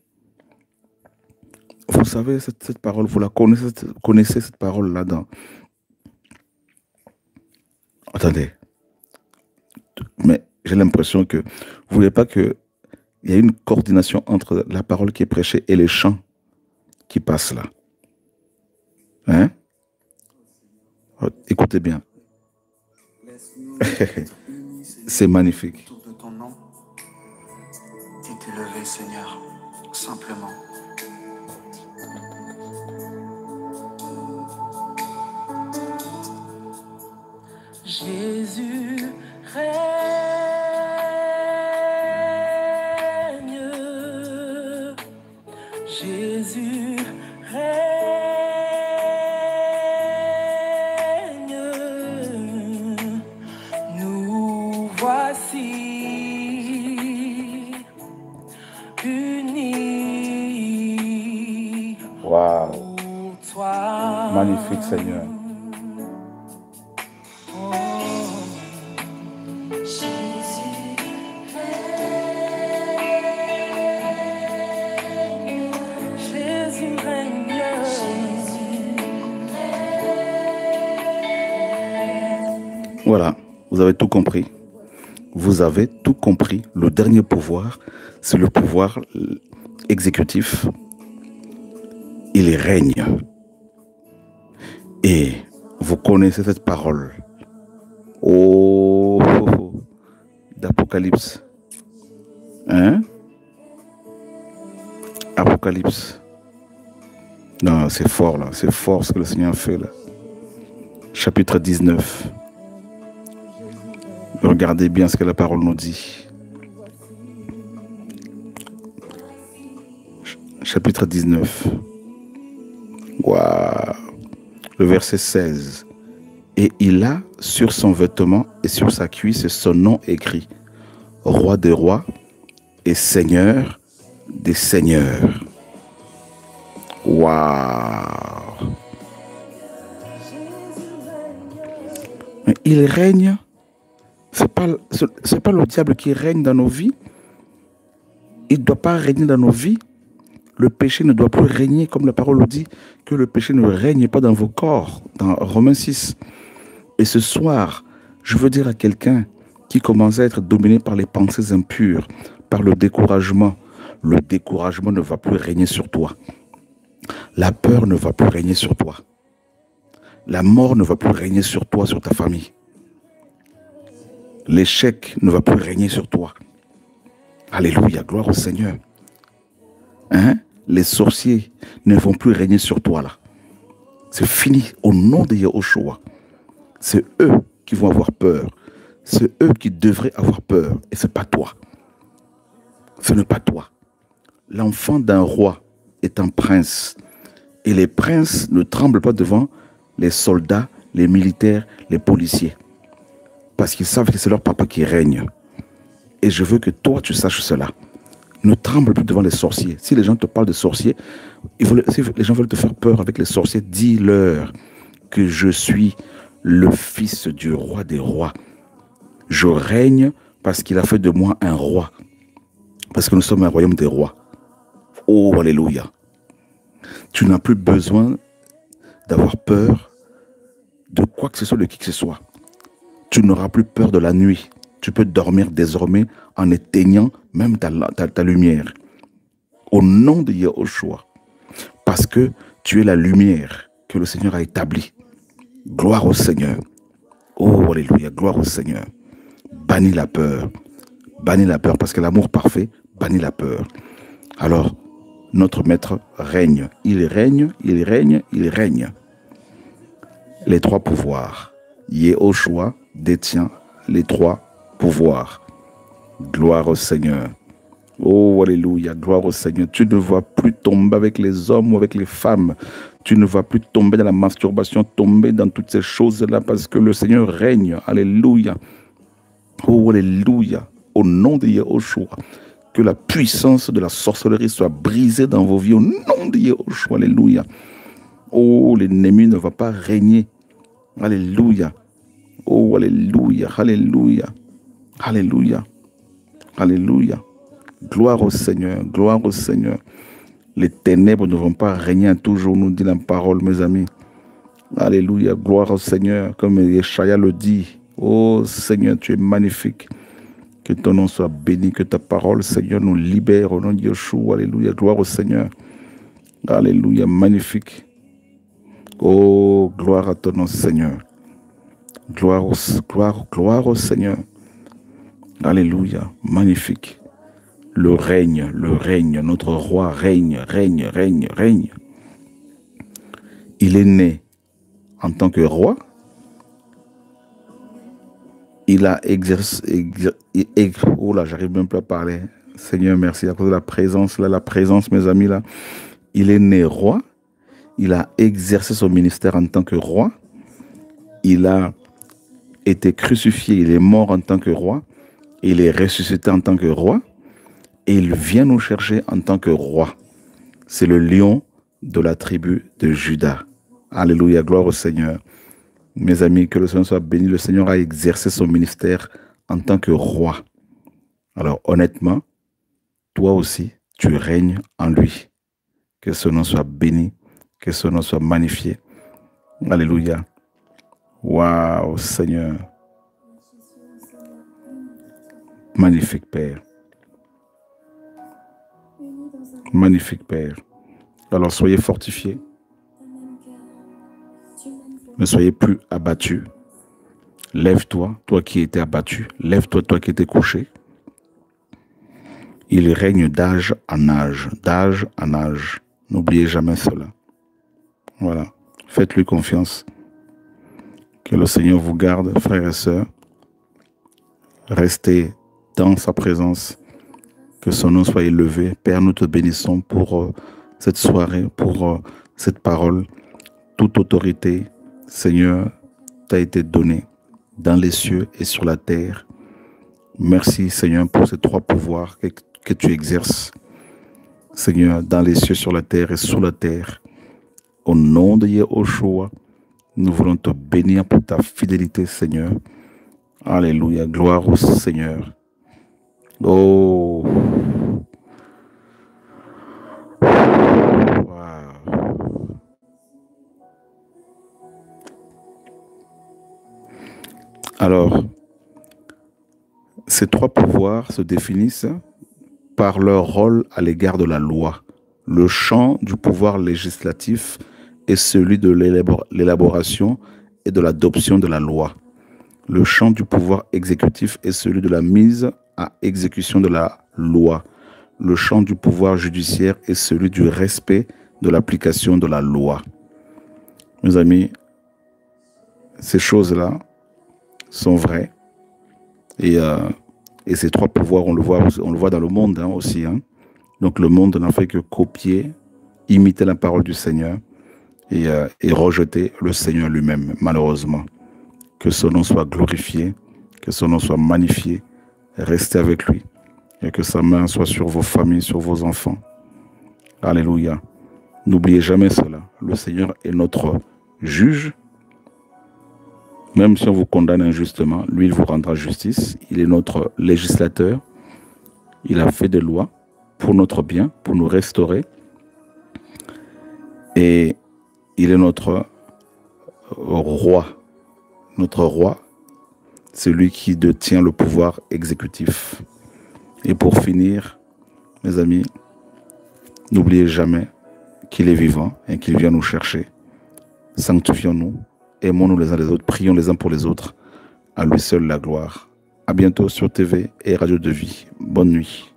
vous savez, cette, cette parole, vous la connaissez, connaissez cette parole-là dans... Attendez. Mais j'ai l'impression que vous ne voulez pas qu'il y ait une coordination entre la parole qui est prêchée et les chants qui passent là. Hein? Écoutez bien. C'est magnifique. De ton nom et t'élever, Seigneur, simplement. Jésus règne, Jésus règne, nous voici unis. Waouh! Pour toi. Magnifique, Seigneur. Voilà, vous avez tout compris. Vous avez tout compris. Le dernier pouvoir, c'est le pouvoir exécutif. Il règne. Et vous connaissez cette parole. Oh, oh, oh d'Apocalypse. Hein? Apocalypse. Non, c'est fort là. C'est fort ce que le Seigneur fait là. Chapitre dix-neuf. Regardez bien ce que la parole nous dit. Chapitre dix-neuf. Waouh. Le verset seize. Et il a sur son vêtement et sur sa cuisse son nom écrit. Roi des rois et Seigneur des seigneurs. Waouh. Mais il règne. Ce n'est pas, c'est pas le diable qui règne dans nos vies. Il ne doit pas régner dans nos vies. Le péché ne doit plus régner, comme la parole le dit, que le péché ne règne pas dans vos corps, dans Romains six. Et ce soir, je veux dire à quelqu'un qui commence à être dominé par les pensées impures, par le découragement, le découragement ne va plus régner sur toi. La peur ne va plus régner sur toi. La mort ne va plus régner sur toi, sur ta famille. L'échec ne va plus régner sur toi. Alléluia, gloire au Seigneur. Hein? Les sorciers ne vont plus régner sur toi là. C'est fini au nom de Yéhoshua. C'est eux qui vont avoir peur. C'est eux qui devraient avoir peur. Et ce n'est pas toi. Ce n'est pas toi. L'enfant d'un roi est un prince. Et les princes ne tremblent pas devant les soldats, les militaires, les policiers. Parce qu'ils savent que c'est leur papa qui règne. Et je veux que toi, tu saches cela. Ne tremble plus devant les sorciers. Si les gens te parlent de sorciers, ils veulent, si les gens veulent te faire peur avec les sorciers, dis-leur que je suis le fils du roi des rois. Je règne parce qu'il a fait de moi un roi. Parce que nous sommes un royaume des rois. Oh, alléluia. Tu n'as plus besoin d'avoir peur de quoi que ce soit, de qui que ce soit. Tu n'auras plus peur de la nuit. Tu peux dormir désormais en éteignant même ta, ta, ta lumière. Au nom de Yahushua. Parce que tu es la lumière que le Seigneur a établie. Gloire au Seigneur. Oh, alléluia. Gloire au Seigneur. Bannis la peur. Bannis la peur parce que l'amour parfait bannit la peur. Alors, notre maître règne. Il règne, il règne, il règne. Les trois pouvoirs. Yahushua détient les trois pouvoirs. Gloire au Seigneur. Oh, alléluia, gloire au Seigneur. Tu ne vas plus tomber avec les hommes ou avec les femmes. Tu ne vas plus tomber dans la masturbation, tomber dans toutes ces choses-là parce que le Seigneur règne. Alléluia. Oh, alléluia. Au nom de Yahushua. Que la puissance de la sorcellerie soit brisée dans vos vies. Au nom de Yahushua. Alléluia. Oh, l'ennemi ne va pas régner. Alléluia. Oh, alléluia. Alléluia. Alléluia. Alléluia. Gloire au Seigneur, gloire au Seigneur. Les ténèbres ne vont pas régner toujours, nous dit la parole, mes amis. Alléluia, gloire au Seigneur, comme Yeshaya le dit. Oh Seigneur, tu es magnifique. Que ton nom soit béni, que ta parole, Seigneur, nous libère au nom de Yeshua. Alléluia, gloire au Seigneur. Alléluia, magnifique. Oh, gloire à ton nom, Seigneur. Gloire au, gloire, gloire au Seigneur. Alléluia, magnifique. Le règne, le règne, notre roi règne, règne, règne, règne. Il est né en tant que roi. Il a exercé, exercé oh là, j'arrive même plus à parler. Seigneur, merci à cause de la présence, là, la présence, mes amis, là. Il est né roi. Il a exercé son ministère en tant que roi. Il a été crucifié, il est mort en tant que roi. Il est ressuscité en tant que roi. Et il vient nous chercher en tant que roi. C'est le lion de la tribu de Juda. Alléluia, gloire au Seigneur. Mes amis, que le Seigneur soit béni. Le Seigneur a exercé son ministère en tant que roi. Alors honnêtement, toi aussi, tu règnes en lui. Que son nom soit béni, que son nom soit magnifié. Alléluia. Waouh, Seigneur. Magnifique Père. Magnifique Père. Alors soyez fortifiés. Ne soyez plus abattus. Lève-toi, toi qui étais abattu. Lève-toi, toi qui étais couché. Il règne d'âge en âge, d'âge en âge. N'oubliez jamais cela. Voilà. Faites-lui confiance. Que le Seigneur vous garde, frères et sœurs. Restez dans sa présence. Que son nom soit élevé. Père, nous te bénissons pour euh, cette soirée, pour euh, cette parole. Toute autorité, Seigneur, t'a été donnée dans les cieux et sur la terre. Merci, Seigneur, pour ces trois pouvoirs que, que tu exerces. Seigneur, dans les cieux, sur la terre et sous la terre. Au nom de Yahushua, nous voulons te bénir pour ta fidélité, Seigneur. Alléluia, gloire au Seigneur. Oh, wow. Alors, ces trois pouvoirs se définissent par leur rôle à l'égard de la loi. Le champ du pouvoir législatif est celui de l'élaboration et de l'adoption de la loi. Le champ du pouvoir exécutif est celui de la mise à exécution de la loi. Le champ du pouvoir judiciaire est celui du respect de l'application de la loi. Mes amis, ces choses-là sont vraies. Et, euh, et ces trois pouvoirs, on le voit, on le voit dans le monde hein, aussi. Hein. Donc le monde n'a fait que copier, imiter la parole du Seigneur et, euh, et rejeter le Seigneur lui-même, malheureusement. Que son nom soit glorifié, que son nom soit magnifié. Restez avec lui et que sa main soit sur vos familles, sur vos enfants. Alléluia. N'oubliez jamais cela. Le Seigneur est notre juge Même si on vous condamne injustement, lui, il vous rendra justice. Il est notre législateur. Il a fait des lois pour notre bien, pour nous restaurer. Et il est notre roi. Notre roi, c'est lui qui détient le pouvoir exécutif. Et pour finir, mes amis, n'oubliez jamais qu'il est vivant et qu'il vient nous chercher. Sanctifions-nous, aimons-nous les uns les autres, prions les uns pour les autres. À lui seul la gloire. À bientôt sur T V et Radio de Vie. Bonne nuit.